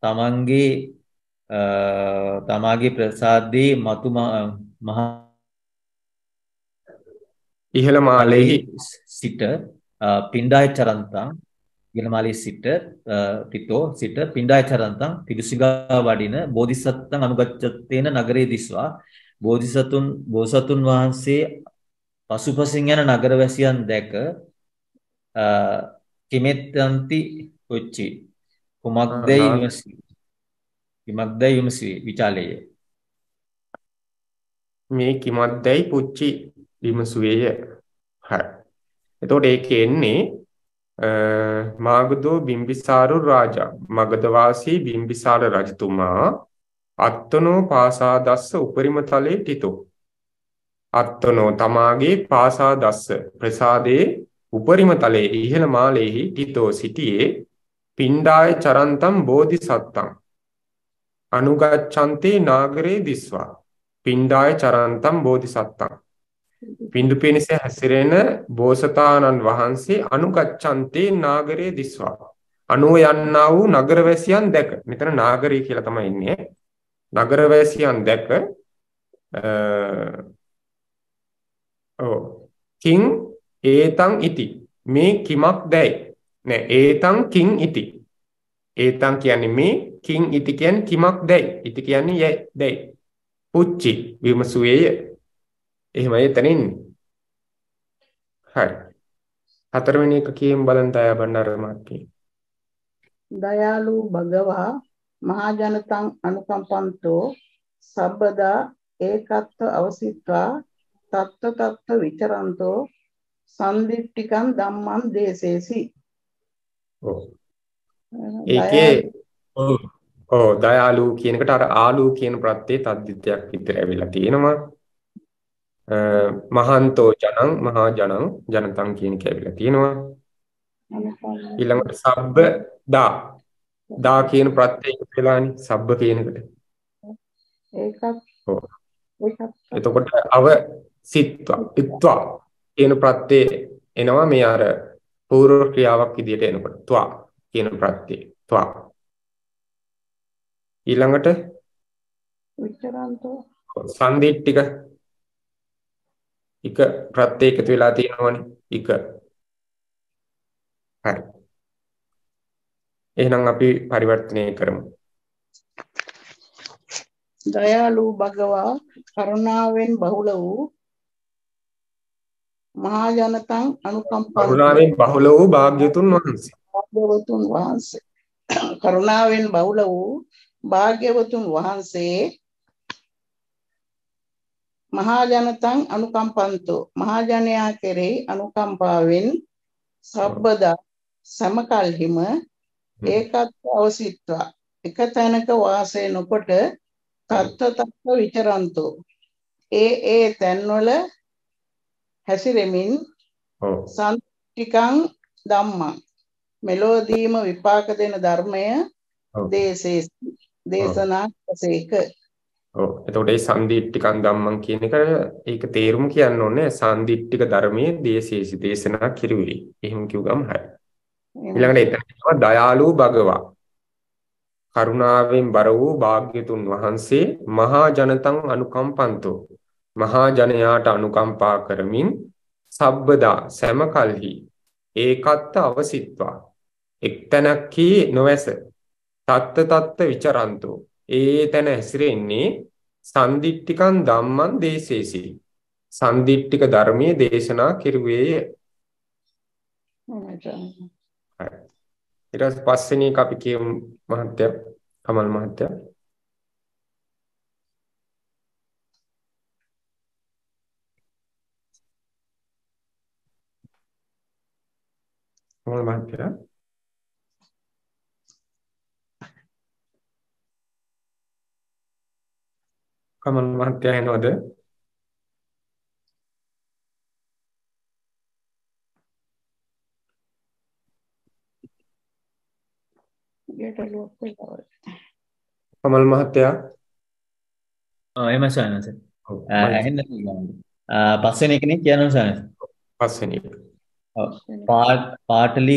තමාගේ ප්‍රසාදේ මතු මහ ඉහළ මාලෙහි සිට පිණ්ඩාය චරන්තං ඉහළ මාලෙහි සිට පිණ්ඩාය චරන්තං පිදුසිගා වඩින බෝධිසත්තං අනුගච්ඡත්තේන නගරේ දිස්වා බෝසතුන් වහන්සේ පසුපසින් යන නගරවැසියන් දැක කිමෙත්තන්ති උච්චි කුමක්දයි විමසී විචාලේය. මේ කිමක්දයි පුච්චි විමසුවේය. හරි. එතකොට ඒකේ එන්නේ මාගධෝ බිම්බිසාරු රාජා මගධ වාසී බිම්බිසාර රජතුමා අත්තනෝ පාසාදස්ස උපරිමතලේ තිතෝ. අත්තනෝ තමාගේ පාසාදස්ස ප්‍රසාදේ උපරිමතලේ ඉහළ මාලේහි තිතෝ සිටියේ පිණ්ඩාය චරන්තම් බෝධිසත්තං අනුගච්ඡන්තේ නාගරේ දිස්වා. පිණ්ඩාය චරන්තම් බෝධිසත්තං පින්දු පිණිස හැසිරෙන බෝසතාණන් වහන්සේ අනුගච්ඡන්තේ නාගරේ දිස්වා. අනු යන්නා වූ නගරවැසියන් දැක. මෙතන නාගරී කියලා තමයි ඉන්නේ. නගරවැසියන් දැක කිං ඒතං ඉති. මේ කිමක් දැයි. නෑ ඒතං කිං ඉති. ඒතං කියන්නේ මේ, කිං ඉති කියන්නේ කිමක් දැයි. ඉති කියන්නේ දැයි. පුච්චි විමසුවේය. එහෙමයි එතන ඉන්නේ. හරි. හතරවෙනි එක කියමු බලන්න දයා බණ්ඩාර මාත්‍යේ. දයාලු භගවා මහා ජනතං අනුකම්පන්තෝ සබ්බදා ඒකත්ව අවසිත්වා තත්ත්ව විචරන්තෝ සම්දිට්ඨිකං ධම්මං දේසේසි. ඒකේ දයාලු කියන එකට අර ආලු කියන ප්‍රත්‍යේ තද්දිතයක් විතර ඇවිල්ලා තියෙනවා. මහන්තෝ ජනං මහා ජනං ජනතං කියන එක ඇවිල්ලා තියෙනවා. ඊළඟට සබ්බ දා කියන ප්‍රත්‍යය එකතු වෙලානේ සබ්බ කියන එකට. ඒකත් එතකොට අව සිත්වා කියන ප්‍රත්‍යය එනවා මේ අර පූර්ව ක්‍රියාවක් විදිහට එනකොට ත්වා කියන ප්‍රත්‍යය ත්වා. ඊළඟට විචරන්තෝ සම්දිට්ඨික එක ප්‍රත්‍යය එකතු වෙලා තියෙනවනේ එක. හරි. එහෙනම් අපි පරිවර්තනය කරමු. දයාලු භගවා කරුණාවෙන් බහුල වූ මහා ජනතං අනුකම්පන්තෝ කරුණාවෙන් බහුල වූ භාග්‍යතුන් වහන්සේ. කරුණාවෙන් බහුල වූ භාග්‍යවතුන් වහන්සේ මහජනතං අනුකම්පන්තෝ මහජනයා කෙරෙහි අනුකම්පාවෙන් සබ්බදා සමකල්හිම ඒකත් අවසිත්වා එක තැනක වාසය නොකොට තත්ත්ව විචරන්තෝ ඒ තැන්වල හැසිරෙමින් සන්තිකං ධම්මං මෙලෝදීම විපාක දෙන ධර්මය දේශනා කසේක. එතකොට ඒ සන්දිට්ඨිකං ධම්මං කියන එක ඒක තේරුම කියන්න ඕනේ සන්දිට්ඨික ධර්මයේ දේශනා කිරුවේ. එහෙම කිව්වම හරි. ඊළඟට එතන කියනවා දයාලු භගවා කරුණාවෙන් බර වූ භාග්‍යතුන් වහන්සේ මහා ජනතං අනුකම්පන්තෝ මහා ජනයාට අනුකම්පා කරමින් සබ්බදා සෑම කල්හි ඒකත්ත අවසිත්වා එක්තැනක්හි නොවැස තත්ත විචරන්තෝ ඒ තැන හැසිරෙන්නේ සන්දිට්ඨිකං ධම්මං දේශේසි සන්දිට්ඨික ධර්මයේ දේශනා කිරුවේය. ඊට පස්වෙනි එක අපි කියමු මහත්තයා කමල් මහත්තයා. කමල් මහත්තයා කමල් මහත්තයා එනවද? කමල් මහත්තයා එහෙම සයන්ස්. ඇහෙන්න තියෙනවා. පස්වෙනි එකනේ කියනවා සයන්ස්. පස්වෙනි එක. පාටලි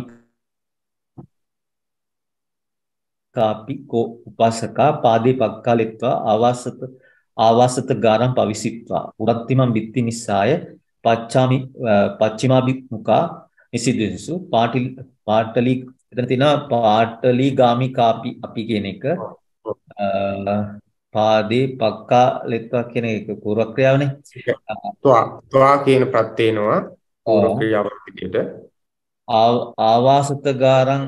ගාමිකාපි කෝ උපාසකා පාදේ පක්කාලිත්වා ආවාසත ගාරම් පවිසිත්වා උරත්තිමන් බිත්ති නිස්සාය පච්චිමාභිමුඛා නිසිද්දසු පාටලි එතන තියෙනවා පාටලි ගාමිකාපි අපි කියන එක පාදේ පක්කාලිත්වා කියන එක පූර්ව ක්‍රියාවනේ. ත්වා කියන ප්‍රත්‍යේනවා පූර්ව ක්‍රියාවක් විදියට ආවාසත ගාරම්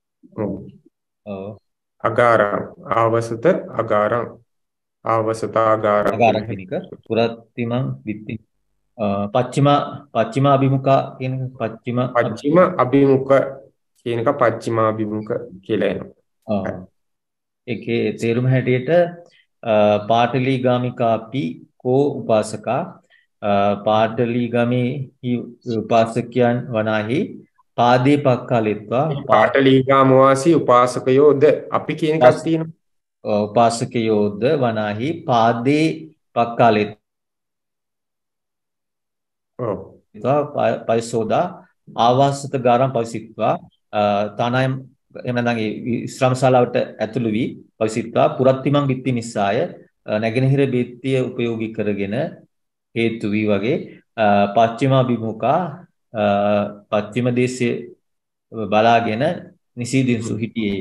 අගාරං ආවසත අගාරං ආවසතාගාරං කියන එක පුරත්තිමං විත්ති පච්චිමාභිමුඛා කියන පච්චිම අභිමුඛ කියන එක පච්චිමාභිමුඛ කියලා එනවා. ඒකේ තේරුම හැටියට පාටලි ගාමිකාපි කෝ උපාසකා පාටලි ගාමි උපාසකයන් වනාහි පාදේ පක්කාලිත්වා පාටලීගාම වාසී උපාසකයෝද අපි කියන එකක් තියෙනවා. උපාසකයෝද වනාහි පාදේ පක්කාලිත්වා පරිසෝදා ආවාසත ගාරම් පවිසිත්වා තානායම් එහෙම නැත්නම් විශ්‍රාම ශාලාවට ඇතුළු වී පවිසිත්වා පුරත්තිමන් බිත්ති නිස්සාය නැගෙනහිර බිත්තිය උපයෝගී කරගෙන හේතු වී වගේ පච්චිමාභිමුඛා පච්චිම දේශයේ බලාගෙන නිසීදින්සු හිටියේ.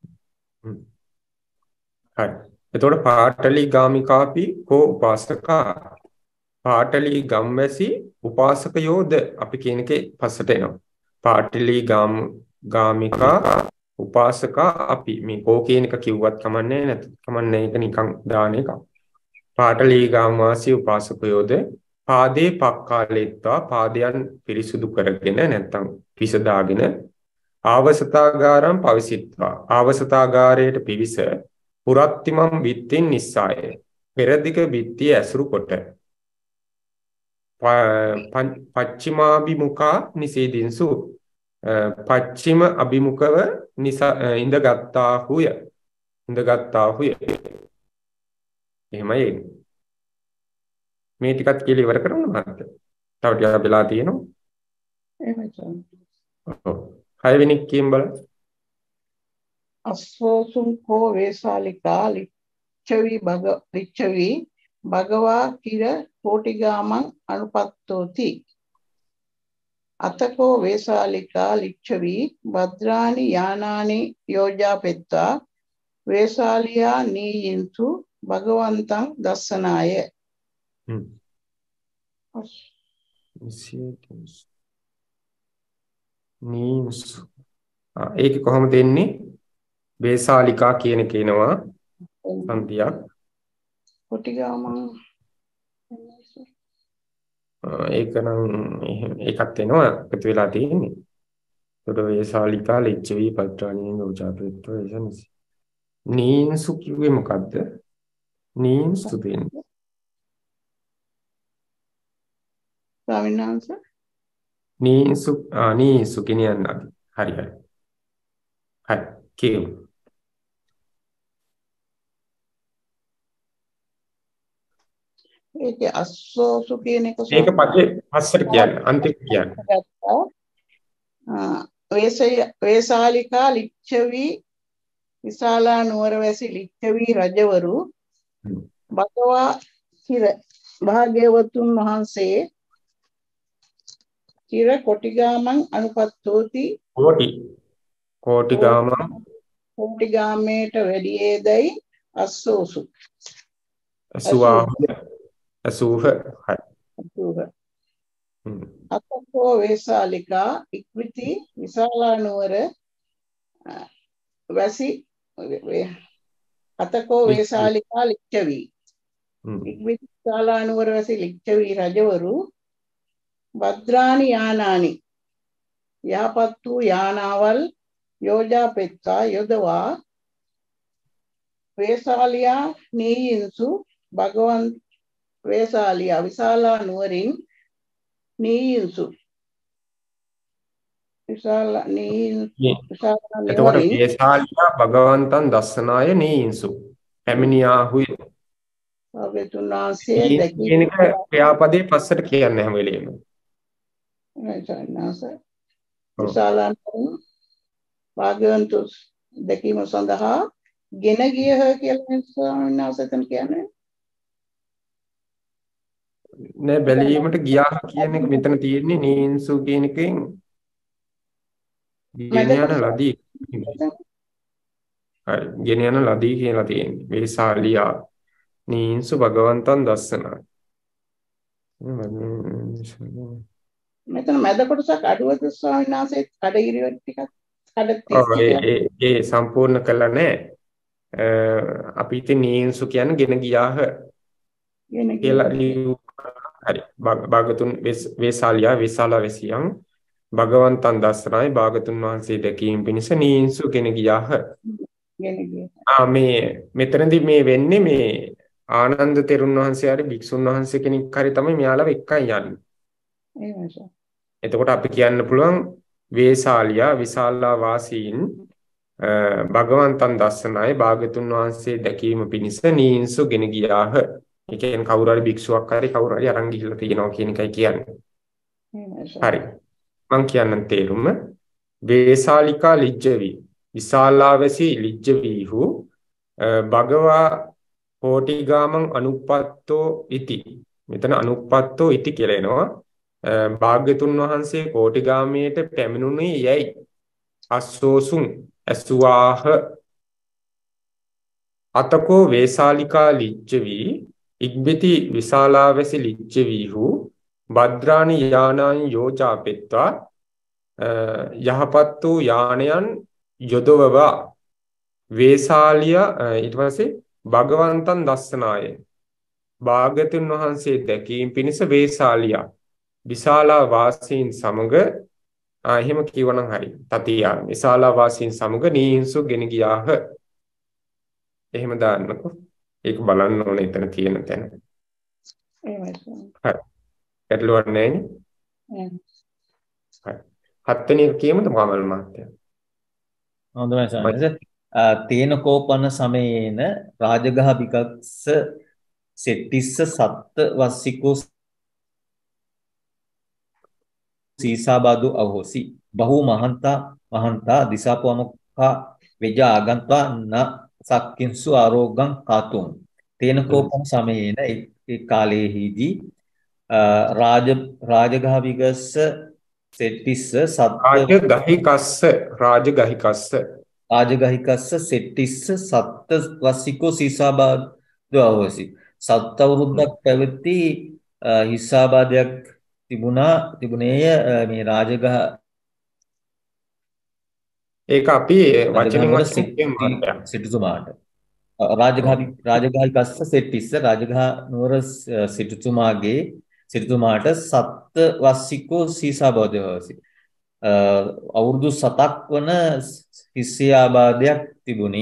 හරි. එතකොට පාටලි ගාමිකාපි කෝ උපාසකා පාටලි ගම්වැසි උපාසකයෝද අපි කියන එකේ පස්සට එනවා. පාටලි ගාමිකා උපාසකා අපි මේ කෝ කියන එක කිව්වත් කමන්නේ නැත්. කමන්නේ ඒක නිකන් දාන එක. පාටලි ගාමවාසී උපාසකයෝද පාදේ පක්කාලෙත්වා පාදයන් පිරිසුදු කරගෙන නැත්නම් විසදාගෙන ආවසතාගාරම් පවිසිත්වා ආවසතාගාරයට පිවිස පුරත්තිමම් බිත්තින් නිස්සාය පෙරදිග බිත්තිය ඇසුරු කොට පච්චිමාභිමුඛා නිසීදින්සු පච්චිම අභිමුඛව ඉඳගත්තාහුය එහෙමයි. මේ ටිකත් කියලා ඉවර කරන්න මහත්තයා. තව ටිකක් වෙලා තියෙනවා. එහෙමයි සර්. ඔව්. 6 වෙනි කීම් බලන්න. අස්සෝසුම් කෝ වේසාලිකා ලිච්ඡවි භගවා කිර කෝටිගාමං අනුපත්තෝති. අතකෝ වේසාලිකා ලිච්ඡවි භද්‍රානි යානානි යෝජාපෙත්තා වේසාලියා නීයින්සු භගවන්තං දස්සනාය. ඒක කොහොමද එන්නේ? වේසාලිකා කියන කෙනවා සංතියක් කොටිගාමං ඒක නම් ඒකත් වෙනවා එකතු වෙලා තියෙන්නේ. ඒතකොට වේසාලිකා ලිච්ඡවි පත්‍රාණී යෝජාපේත්ව එසනස්. නීන්සු කිව්වේ මොකද්ද? නීන්සු දෙන්නේ. ස්වාමීන් වහන්සේ නීන්සු කියන්නේ හරි හරි. හරි කියමු. ඒකේ අස්සෝසු කියන එක ඒක පස්සේ පස්සට කියන්නේ අන්තිම කියන්නේ. වේසාලිකා ලිච්ඡවි විශාලා නුවරවැසි ලිච්ඡවි රජවරු භගවා චිර භාග්‍යවතුන් වහන්සේ චිර කොටිගාමං අනුපත්තෝති කොටිගාමයට වැඩියේදයි අස්සෝසු 80 අතකෝ වේසාලිකා ඉක්විති විශාලා නුවර වැසි අතකෝ වේසාලිකා ලිච්ඡවි ඉක්විති විශාලා නුවර වැසි ලිච්ඡවි රජවරු භද්‍රානි යානානි යහපත් වූ යානාවල් යෝජා පෙත්තා යොදවා වේසාලියා නීයින්සු භගවන් වේසාලියා විශාලා නුවරින් නීයින්සු විශාලා එතකොට වේසාලියා භගවන්තං දස්සනාය නීයින්සු පැමිණියාහුය. භාග්‍යවතුන් වහන්සේ කියන එක ක්‍රියාපදේ පස්සට කියන්නේ හැම වෙලෙම. විශාලා භාග්‍යවන්තු දැකීම සඳහා ගෙන ගියහ කියලා ස්වාමීන් වහන්සේ කියන්නේ නෑ බැලීමට ගියා කියන එක මෙතන තියෙන්නේ නීන්සු කියන එකෙන් ගෙන යන ලදී. හරි ගෙන යන ලදී කියලා තියෙන්නේ. වේසාලියා නීන්සු භගවන්තං දස්සනා. මෙතන මැද කොටසක් අඩුවද ස්වාමීන් වහන්සේ කඩගිරි ටිකක් ඒ සම්පූර්ණ කළා නෑ. අපි ඉතින් නීන්සු කියන්නේ ගෙන ගියාහ කියලා හරි භාගතුන් වේසාලියා විශාලා වැසියන් භගවන්තං දස්සනායි භාගතුන් වහන්සේ දැකීම පිණිස නීන්සු ගෙන ගියාහ. මේ මෙතනදී මේ වෙන්නේ මේ ආනන්ද තෙරුන් වහන්සේ හරි භික්ෂුන් වහන්සේ කෙනෙක් හරි තමයි මෙයාලව එක්කන් යන්නේ. එතකොට අපි කියන්න පුළුවන් වේසාලියා විශාලා වාසීන් භගවන්තං දස්සනායි භාගතුන් වහන්සේ දැකීම පිණිස නීන්සු ගෙන ගියාහ. ඒ කියන්නේ කවුරු හරි භික්ෂුවක් හරි කවුරු හරි අරන් ගිහිල්ලා තියෙනවා කියන එකයි කියන්නේ. හරි. මම කියන්නම් තේරුම වේසාලිකා ලිච්ඡවි විශාලාවැසි ලිච්ඡවිහු භගවා කෝටිගාමං අනුප්පත්තෝ ඉති. මෙතන අනුප්පත්තෝ ඉති කියලා එනවා. භාග්‍යතුන් වහන්සේ කෝටිගාමයට පැමිණුණේ යයි අස්සෝසුන් ඇසුවාහ. අතකෝ වේසාලිකා ලිච්ඡවි ඉක්බිති විශාලාවැසි ලිච්ඡවිහු භද්‍රානි යානාන් යෝජාපෙත්වා යහපත් වූ යානයන් යොදවවා වේසාලිය ඊට පස්සේ භගවන්තං දස්සනාය භාග්‍යතුන් වහන්සේ දැකීම පිණිස වේසාලියා විශාලා වාසීන් සමග එහෙම කියවනම් හරි තතියා විශාලා වාසීන් සමග නීන්සු ගෙන ගියාහ. එහෙම දාන්නකො. ඒක බලන්න ඕනේ එතන තියෙන තැන. එහෙමයි. හරි. ගැටලුවක් නැහැ නේ? හරි. හත්වෙනි එක කියමුද මාමල් මහත්තයා? හොඳයි සාරස. තේන කෝපන සමයේන රාජගහ විකස්ස සෙට්ටිස්ස සත්ත වස්සිකෝ සීසාබාදු අවහොසි බහු මහන්තා දිසාපවමකා වෙජා ආගන්තා න සක්කින්සු ආරෝගං කාතුම් තේන කෝපන සමයේන ඒ කාලයේදී රාජගහ විගස්ස සෙට්ටිස්ස රාජගහිකස්ස සෙට්ටිස්ස සත්ත වස්සිකෝ සීසාබාදු අවහොසි සත් අවුරුද්දක් පැවති හිස්සාබාදයක් තිබුණේය මේ රාජගහ ඒක අපි වචනින් සිටුතුමාට රාජගහයි කස්ස සෙට්ටිස්ස රාජගහ නුවර සිටුතුමාට සත්ත වස්සිකෝ සීසා බෝධවසි. අවුරුදු 7ක් වන හිස්සේ ආබාධයක් තිබුණි.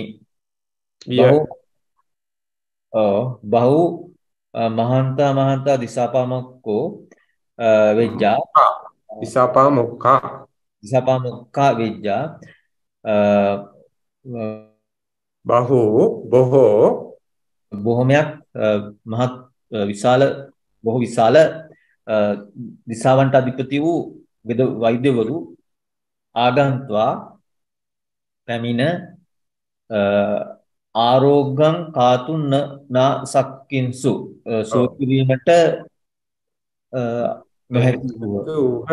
බහු මහන්තා දිසාපාමොක්කෝ වෙජ්ජා දිසාපාමොක්කා වෙජ්ජා බොහෝ බොහොමයක් මහත් බොහෝ විශාල දිසාවන්ට අධිපති වූ වෛද්‍යවරු ආගන්තුවා පැමිණ ආරෝග්‍යං කාතුන් නා සක්කින්සු සුව කිරීමට නොහැකි වූහ.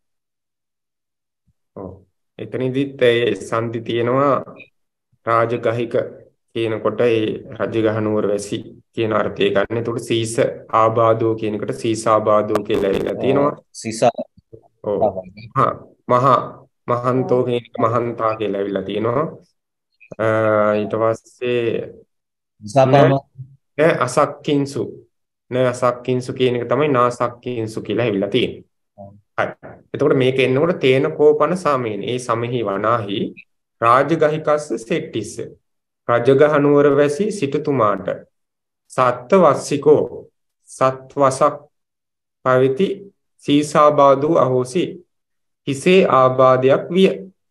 එතනදිත් ඒ සන්ධි තියෙනවා රාජගහික කියනකොට ඒ රජගහ නුවර වැසි කියන අර්ථය ගන්න. එතකොට සීස ආබාධෝ කියන එකට සීසාබාධෝ කියලා ඉලා තියෙනවා. මහන්තෝ කියන එක මහන්තා කියලා ඇවිල්ලා තියෙනවා. ඊට පස්සේ අසක්කින්සු කියන එක තමයි නාසක්කින්සු කියලා ඇවිල්ලා තියෙන්නේ. හරි. එතකොට මේක එන්නකොට තේන කෝපන සමේන. ඒ සමෙහි වනාහි රාජගහිකස්ස සෙට්ටිස්ස. රජගහ නුවර වැසි සිටුතුමාට සත්ත වස්සිකෝ සත් වසක් පවිති සීසාබාධු අහෝසි හිසේ ආබාධයක් විය.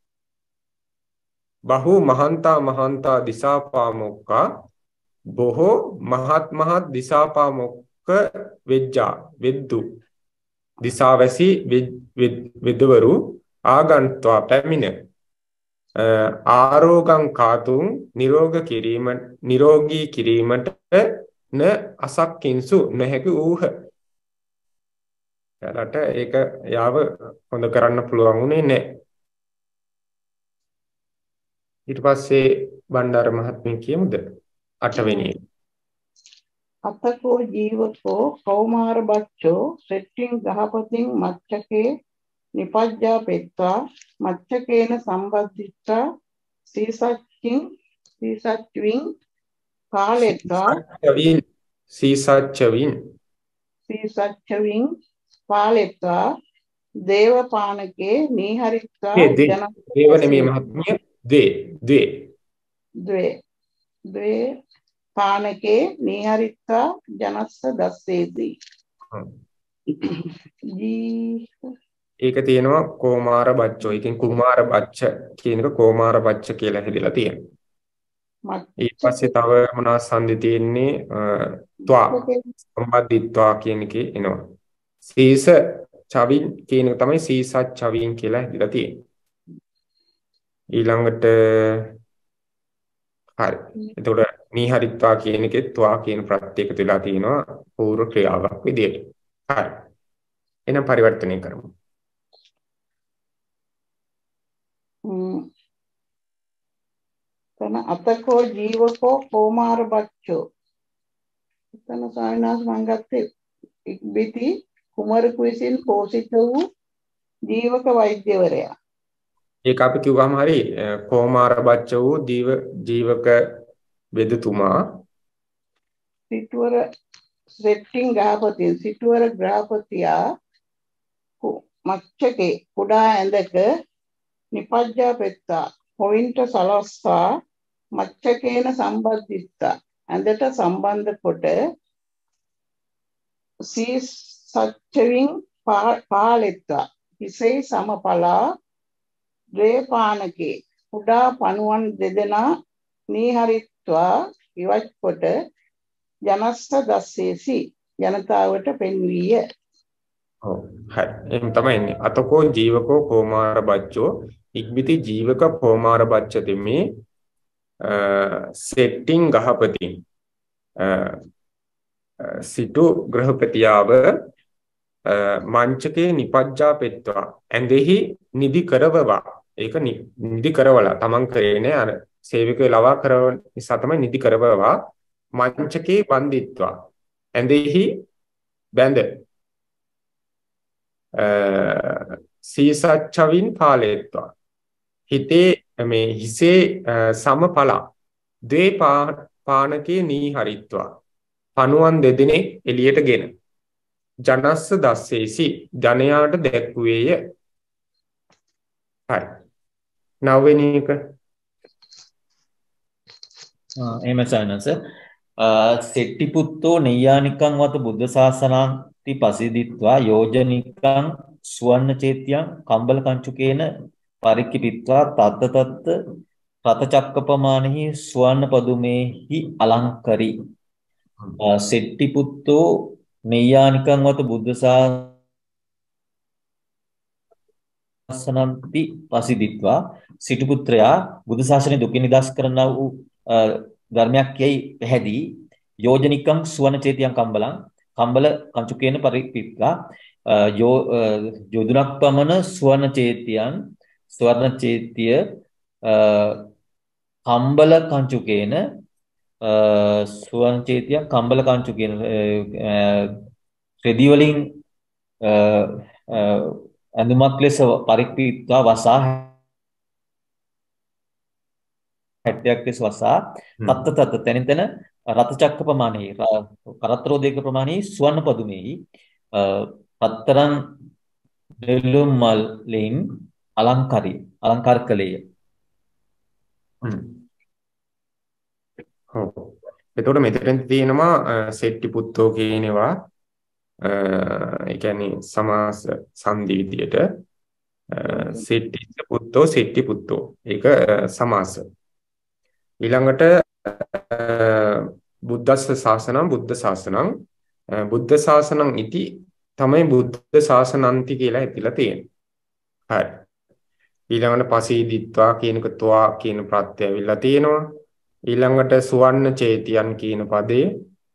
බහු මහන්තා දිසාපාමොක්කා බොහෝ මහත් දිසාපාමොක්ක වෙද්දු දිසාවැසි විදවරු ආගන්තුවා පැමිණ ආරෝගං කාතුන් නිරෝගී කිරීමට න අසක්කින්සු නොහැකි වූහ. එයාලට ඒක යාව හොඳ කරන්න පුළුවන් වුණේ නැහැ. ඊට පස්සේ බණ්ඩාර මහත්මිය කියමුද 8 වෙනි එක. අතකෝ ජීවකෝ කෞමාර බච්චෝ සෙට්ටිං ගහපතින් මච්චකේ නිපජ්ජා පෙත්වා මච්චකේන සම්බද්ධිත්වා සීසච්චවින් පාලෙත්වා සීසච්චවින් පාලෙත්වා දේවපානකේ නීහරිත්වා දේවනමේ මහත්මිය ද්වේ පානකේ නීහරිත්වා ජනස්ස දස්සේදී. ඒක තියෙනවා කෝමාර බච්චෝ. ඒකෙන් කුමාර බච්ච කියන එක කෝමාර බච්ච කියලා හැදිලා තියෙනවා. ඊට පස්සේ තව මොනවා සම්දි තියෙන්නේ ත්වා සම්බද්ධිත්වා කියන එකේ එනවා. සීස චවින් කියන එක තමයි සීසත් චවින් කියලා හැදිලා තියෙන්නේ. ඊළඟට හරි. එතකොට නීහරිත්වා කියන එකේ ත්වා කියන ප්‍රත්‍යයක තුලා තියෙනවා පූර්ව ක්‍රියාවක් විදියට. හරි. එහෙනම් පරිවර්තනය කරමු. තන අතකෝ ජීවකෝ කෝමාර බච්චෝ. තන සායනාස් මං ගත්තේ ඉක්බිති කුමරකු විසින් පෝෂිත වූ ජීවක වෛද්‍යවරයා. ඒක අපි කිව්වම හරි කෝමාර බච්ච වූ ජීවක වෙදතුමා සිටුවර සෙට්ටිං ගාපතින් සිටුවර ග්‍රහපතියා මච්චකේ කුඩා ඇඳක නිපජ්ජා පෙත්තා හොවින්ට සලස්වා මච්චකේන සම්බද්ධිත්තා ඇඳට සම්බන්ධ කොට සීසච්චවින් පාලෙත්තා හිසේ සමපලා ද්වේපානකේ කුඩා පණුවන් දෙදෙනා නීහරිත්වා ඉවත් කොට ජනස්ස දස්සේසි ජනතාවට පෙන්වීය. ඔව් හරි. එහෙනම් තමයි එන්නේ. අතකෝ ජීවකෝ කෝමාර බච්චෝ ඉක්බිති ජීවක කෝමාර බච්ච දෙමේ සෙට්ටිං ගහපතින් සිටු ගෘහපතියාව මංචකේ නිපජ්ජා පෙත්වා ඇඳෙහි නිදි කරවවා. ඒක නිදි කරවලා තමන් කරේ නෑ අර සේවකයෝ ලවා කරවන නිසා තමයි නිදි කරවවා. මංචකේ බන්දිත්වා ඇඳෙහි බැඳ සීසච්චවින් පාලෙත්වා හිතේ මේ හිසේ සමපලා පානකේ නී හරිත්වා පනුවන් දෙදෙනෙක් එළියට ගෙන ජනස්ස දස්සේසි ජනයාට දැක්ුවේය. හරි. නවවෙනි එක එහෙම සයනස සෙට්ටිපුත්තෝ නෙය්‍යානිකං වත බුද්ධ ශාසනාන්ති පසිදිත්වා යෝජනිකං සුවර්ණ චේත්‍යං කම්බල කංචුකේන පරික්කිපිත්වා තත්ත රතචක්කපමානෙහි සුවර්ණ පදුමේහි අලංකරි. සෙට්ටිපුත්තෝ නෙය්‍යානිකං වත බුද්ධ ශාසනන්ති පසිදිත්වා සිටු පුත්‍රයා බුදු ශාසනය දුකින් නිදහස් කරනා වූ ධර්මයක් යයි පැහැදී යෝජනිකං සුවන චේතියං කම්බලං කම්බල කංචුකේන පරිපිත්වා යොදුනක් පමණ සුවන චේතියන් ස්වර්ණ චේතිය කම්බල කංචුකේන සුවන චේතිය කම්බල කංචුකේන රෙදි වලින් ඇඳුමක් ලෙස පරිපිත්වා වසා 60ක් ලෙස වසා තත්ත තැනින් තැන රතචක්ක ප්‍රමාණෙහි කරත්තරෝදේක ප්‍රමාණෙහි සුවර්ණ පදුමෙහි පතරන් දෙලුම් මල්ලින් අලංකාර කළේය. ඔව්. එතකොට මෙතෙන් තියෙනවා සෙට්ටිපුත්තෝ කියනවා ඒ කියන්නේ සමාස සංදි විදියට සෙට්ටිපුත්තෝ ඒක සමාස. ඊළඟට බුද්දස්ස ශාසනං බුද්ධ ශාසනං ඉති තමයි බුද්ධ ශාසනන්ති කියලා හිතලා තියෙන්නේ. හරි. ඊළඟට පසීදිත්වා කියනක ත්වා කියන ප්‍රත්‍යය ඇවිල්ලා තියෙනවා. ඊළඟට සුවර්ණ චේතියන් කියන පදේ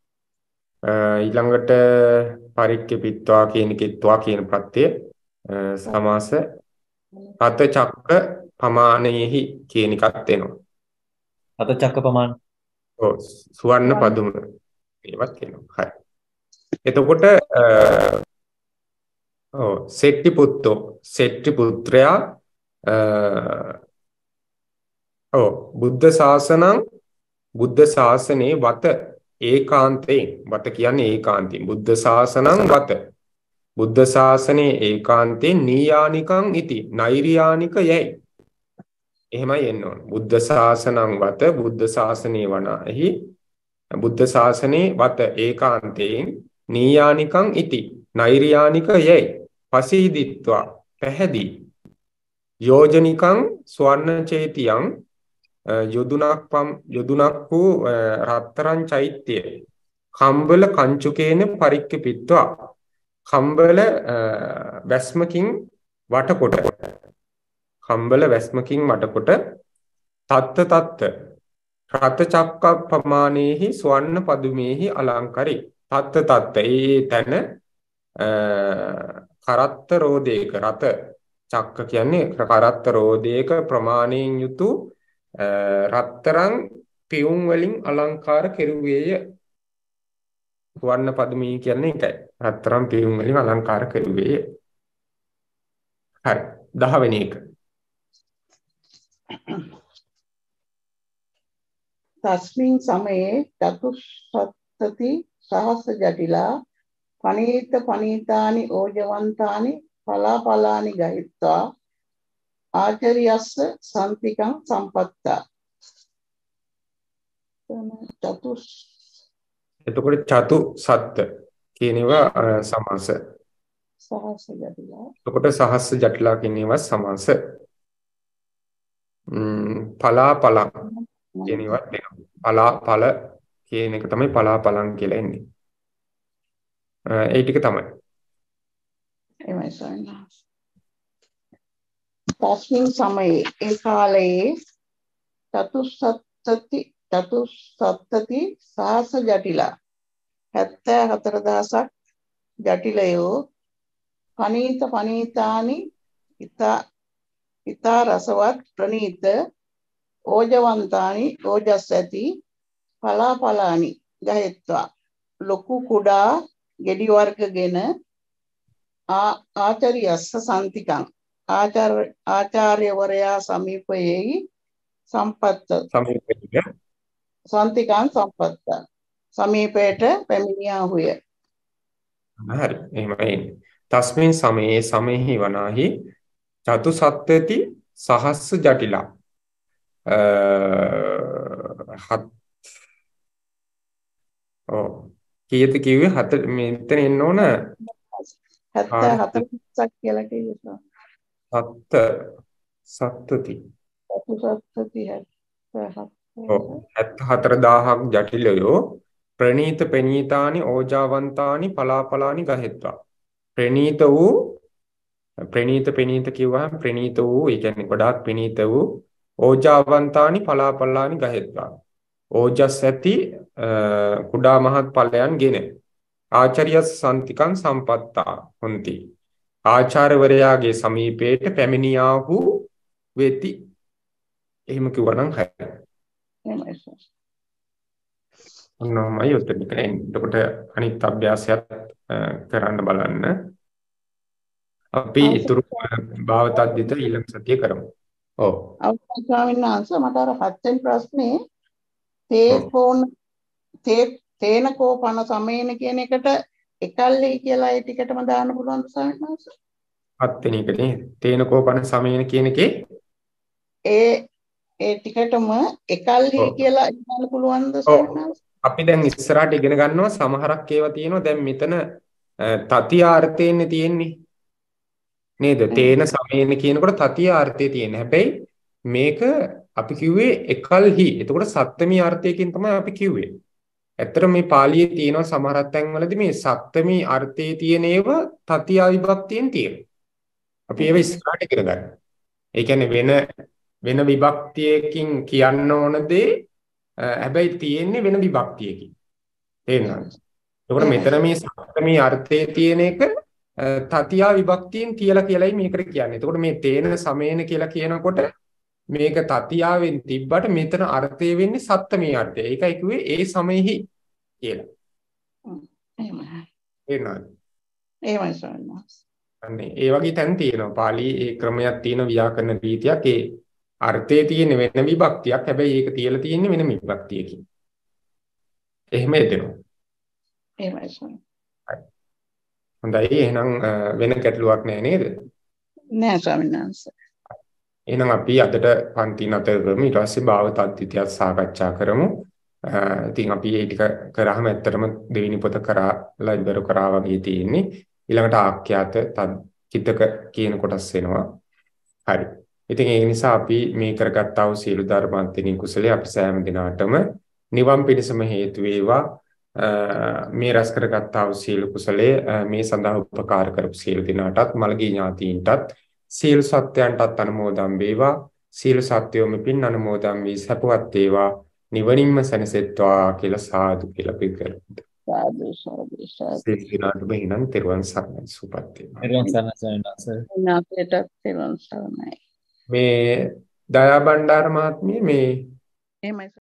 ඊළඟට පරික්කපිත්වා කියන කිත්වා කියන ප්‍රත්‍යය සමාස අත චක්ක පමානෙහි කියන එකත් එනවා. අත චක්ක ප්‍රමාණ ඔව් සුවර්ණ පදුම ඒවත් කියනවා. හරි. එතකොට සෙට්ටිපුත්‍රයා බුද්ධ ශාසනේ වත ඒකාන්තයෙන් වත කියන්නේ ඒකාන්තයෙන් බුද්ධ ශාසනං වත බුද්ධ ශාසනේ ඒකාන්තයෙන් නීයානිකං ඉති නෛර්යානික යයි. එහෙමයි එන්න ඕන. බුද්ධ ශාසනං වත බුද්ධ ශාසනේ වනාහි බුද්ධ ශාසනේ වත ඒකාන්තයෙන් නීයානිකං ඉති නෛර්යානික යයි. පසීදිත්වා පැහැදී යෝජනිකං ස්වර්ණ චේතියං යොදුනක් වූ රත්තරන් චෛත්‍ය කම්බල කංචුකේන පරික්කපිත්වා කම්බල වැස්මකින් වටකොට තත්ත රත චක්ක ප්‍රමාණේහි ස්වර්ණ පදුමේහි අලංකරි. තත්ත ඒ තැන කරත්ත රෝදේක රත චක්ක කියන්නේ කරත්ත රෝදේක ප්‍රමාණයෙන් යුතු රත්තරන් පියුම් වලින් අලංකාර කෙරුවේය. වර්ණ පදුමී කියන්නේ ඒකයි. රත්තරන් පියුම් වලින් අලංකාර කෙරුවේය. හරි. 10 වෙනි එක. තස්මින් සමයේ චතුස්සත්ති සහස්ස ජටිලා පනීතානි ඕජවන්තානි පලාපලානි ගහිත්වා ආචරියස්ස සම්පිකං සම්පත්තා. එතකොට චතු සත්ත කියනවා සමාස. සහස්ස ජටිලා. එතකොට සහස්ස ජටිලා කියනවා සමාස. පලාපලං කියනවත් වෙනවා. පලාපල කියන එක තමයි පලාපලං කියලා එන්නේ. ඒ ටික තමයි. එමය සයනා. තස්මින් සමයේ ඒ කාලයේ චතුස්සත්ති සහස්ස ජටිලා 74000ක් ජටිලයෝ පනීතානි ඉතා රසවත් ප්‍රනීත ඕජවන්තානි ඕජස් ඇති පලාපලානි ගහෙත්වා ලොකු කුඩා ගෙඩි වර්ගගෙන ආචාර්යස්ස සම්තිකං ආචාර්යවරයා සමීපයේ සන්තිකං සම්පත්තා සමීපයට පැමිණියාහුය. හරි එහෙමයි. තස්මින් සමයේ සමෙහි වනාහි චතුසත්ත්‍ති සහස්ස ජටිලා හත් ඔව් කීයද කිව්වේ හත මෙතන එන්න ඕන 74ක් කියලා කිව්වා. සත්ත්‍ති චතුසත්ත්‍ති 77. ඔව් 74000ක් ජටිලයෝ ප්‍රණීත පෙනීතානි ඕජාවන්තානි පලාපලානි ගහෙත්වා ප්‍රණීත පෙනීත කිව්වහම ප්‍රණීත වූ ඒ කියන්නේ ගොඩාක් ප්‍රණීත වූ ඕජාවන්තානි පලාපලානි ගහෙත්වා ඕජස් ඇති කුඩා මහත් ඵලයන් ගෙන ආචාර්යස් සම්තිකං සම්පත්තා හොಂತಿ ආචාර්යවරයාගේ සමීපයට පැමිණියාහු වෙති. එහෙම කිව්වනම් හරියි. එහෙමයි සර්. ඔන්නෝමයි උත්තර කරන්නේ. එතකොට අනිත් අභ්‍යාසයත් කරන්න බලන්න. අපි ඊතුරු භාව තද්දිත ඊළඟ සතිය කරමු. ඔව්. අවසන් ස්වාමීන් වහන්සේ මට අර 7 වෙනි ප්‍රශ්නේ තේන කෝපන සමේන කියන එකට එකල්ලි කියලා ඒ ටිකටම දාන්න පුළුවන් ස්වාමීන් වහන්සේ. 7 වෙනි එක නේද? තේන කෝපන සමේන කියන එකේ ඒ ටිකටම එකල්ලි කියලා දාන්න පුළුවන්ද ස්වාමීන් වහන්සේ? අපි දැන් ඉස්සරහට ඉගෙන ගන්නවා සමහරක් ඒවා තියෙනවා. දැන් මෙතන තතිය අර්ථයෙන් තියෙන්නේ. නේද? තේන සමේන කියනකොට තතිය අර්ථය තියෙන්නේ. හැබැයි මේක අපි කිව්වේ එකල්හි. එතකොට සප්තමී අර්ථයකින් තමයි අපි කිව්වේ. ඇත්තටම මේ පාළියේ තියෙනවා සමහර තැන්වලදී මේ සප්තමී අර්ථයේ තියෙන ඒවා තතිය විභක්තියෙන් තියෙනවා. අපි ඒව ඉස්සරහට ඉගෙන ගන්න. ඒ කියන්නේ වෙන විභක්තියකින් කියන්න ඕන දේ හැබැයි තියෙන්නේ වෙන විභක්තියකින්. තේරෙනවද? එතකොට මෙතන මේ සප්තමී අර්ථයේ තියෙන එක තතියා විභක්තියෙන් කියලායි මේකට කියන්නේ. එතකොට මේ තේන සමේන කියලා කියනකොට මේක තතියාවෙන් තිබ්බට මෙතන අර්ථය වෙන්නේ සප්තමී අර්ථය. ඒකයි කිව්වේ ඒ සමෙහි කියලා. එහෙමයි. තේරෙනවද? එහෙමයි ස්වාමීන් වහන්සේ. අනේ ඒ වගේ තැන් තියෙනවා. පාළි ඒ ක්‍රමයක් තියෙන ව්‍යාකරණ රීතියක් ඒ අර්ථයේ තියෙන වෙන විභක්තියක්. හැබැයි ඒක තියලා තියෙන්නේ වෙන විභක්තියකින්. එහෙම එදෙනවා. එහෙමයි ස්වාමීන්. හොඳයි එහෙනම් වෙන ගැටලුවක් නැහැ නේද? නෑ ස්වාමීන් වහන්සේ. එහෙනම් අපි අදට පන්ති නතර කරමු. ඊට පස්සේ භාව තත්ත්වයක් සාකච්ඡා කරමු. ඉතින් අපි මේ ටික කරාම ඇත්තටම දෙවෙනි පොත කරලා ඉවර කරා වගේ තියෙන්නේ. ඊළඟට ආඛ්‍යාත චිත්තක කියන කොටස් වෙනවා. හරි. ඉතින් ඒ නිසා අපි මේ කරගත්තා වූ සියලු ධර්මාන්තනින් කුසලයේ අපි සෑම දිනාටම නිවන් පිණසම හේතු වේවා. මේ රැස් කරගත්තා වූ සියලු කුසලයේ මේ සඳහා උපකාර කරපු සියලු දිනාටත් මළගී ඥාතීන්ටත් සියලු සත්‍යයන්ටත් අනුමෝදන් වේවා. සියලු සත්‍යෝම පින් අනුමෝදන් වී සපවත් වේවා. නිවනින්ම සැනසෙත්වා කියලා සාදු කියලා පිළිගන්න. සාදු සාදු සාදු. සියලු දිනාට මෙහිනම් තෙරුවන් සරණයි සුපත් වේවා. තෙරුවන් සරණයි. නාපේට තෙරුවන් සරණයි. මේ දයා බණ්ඩාර මහත්මිය මේ එහෙමයි.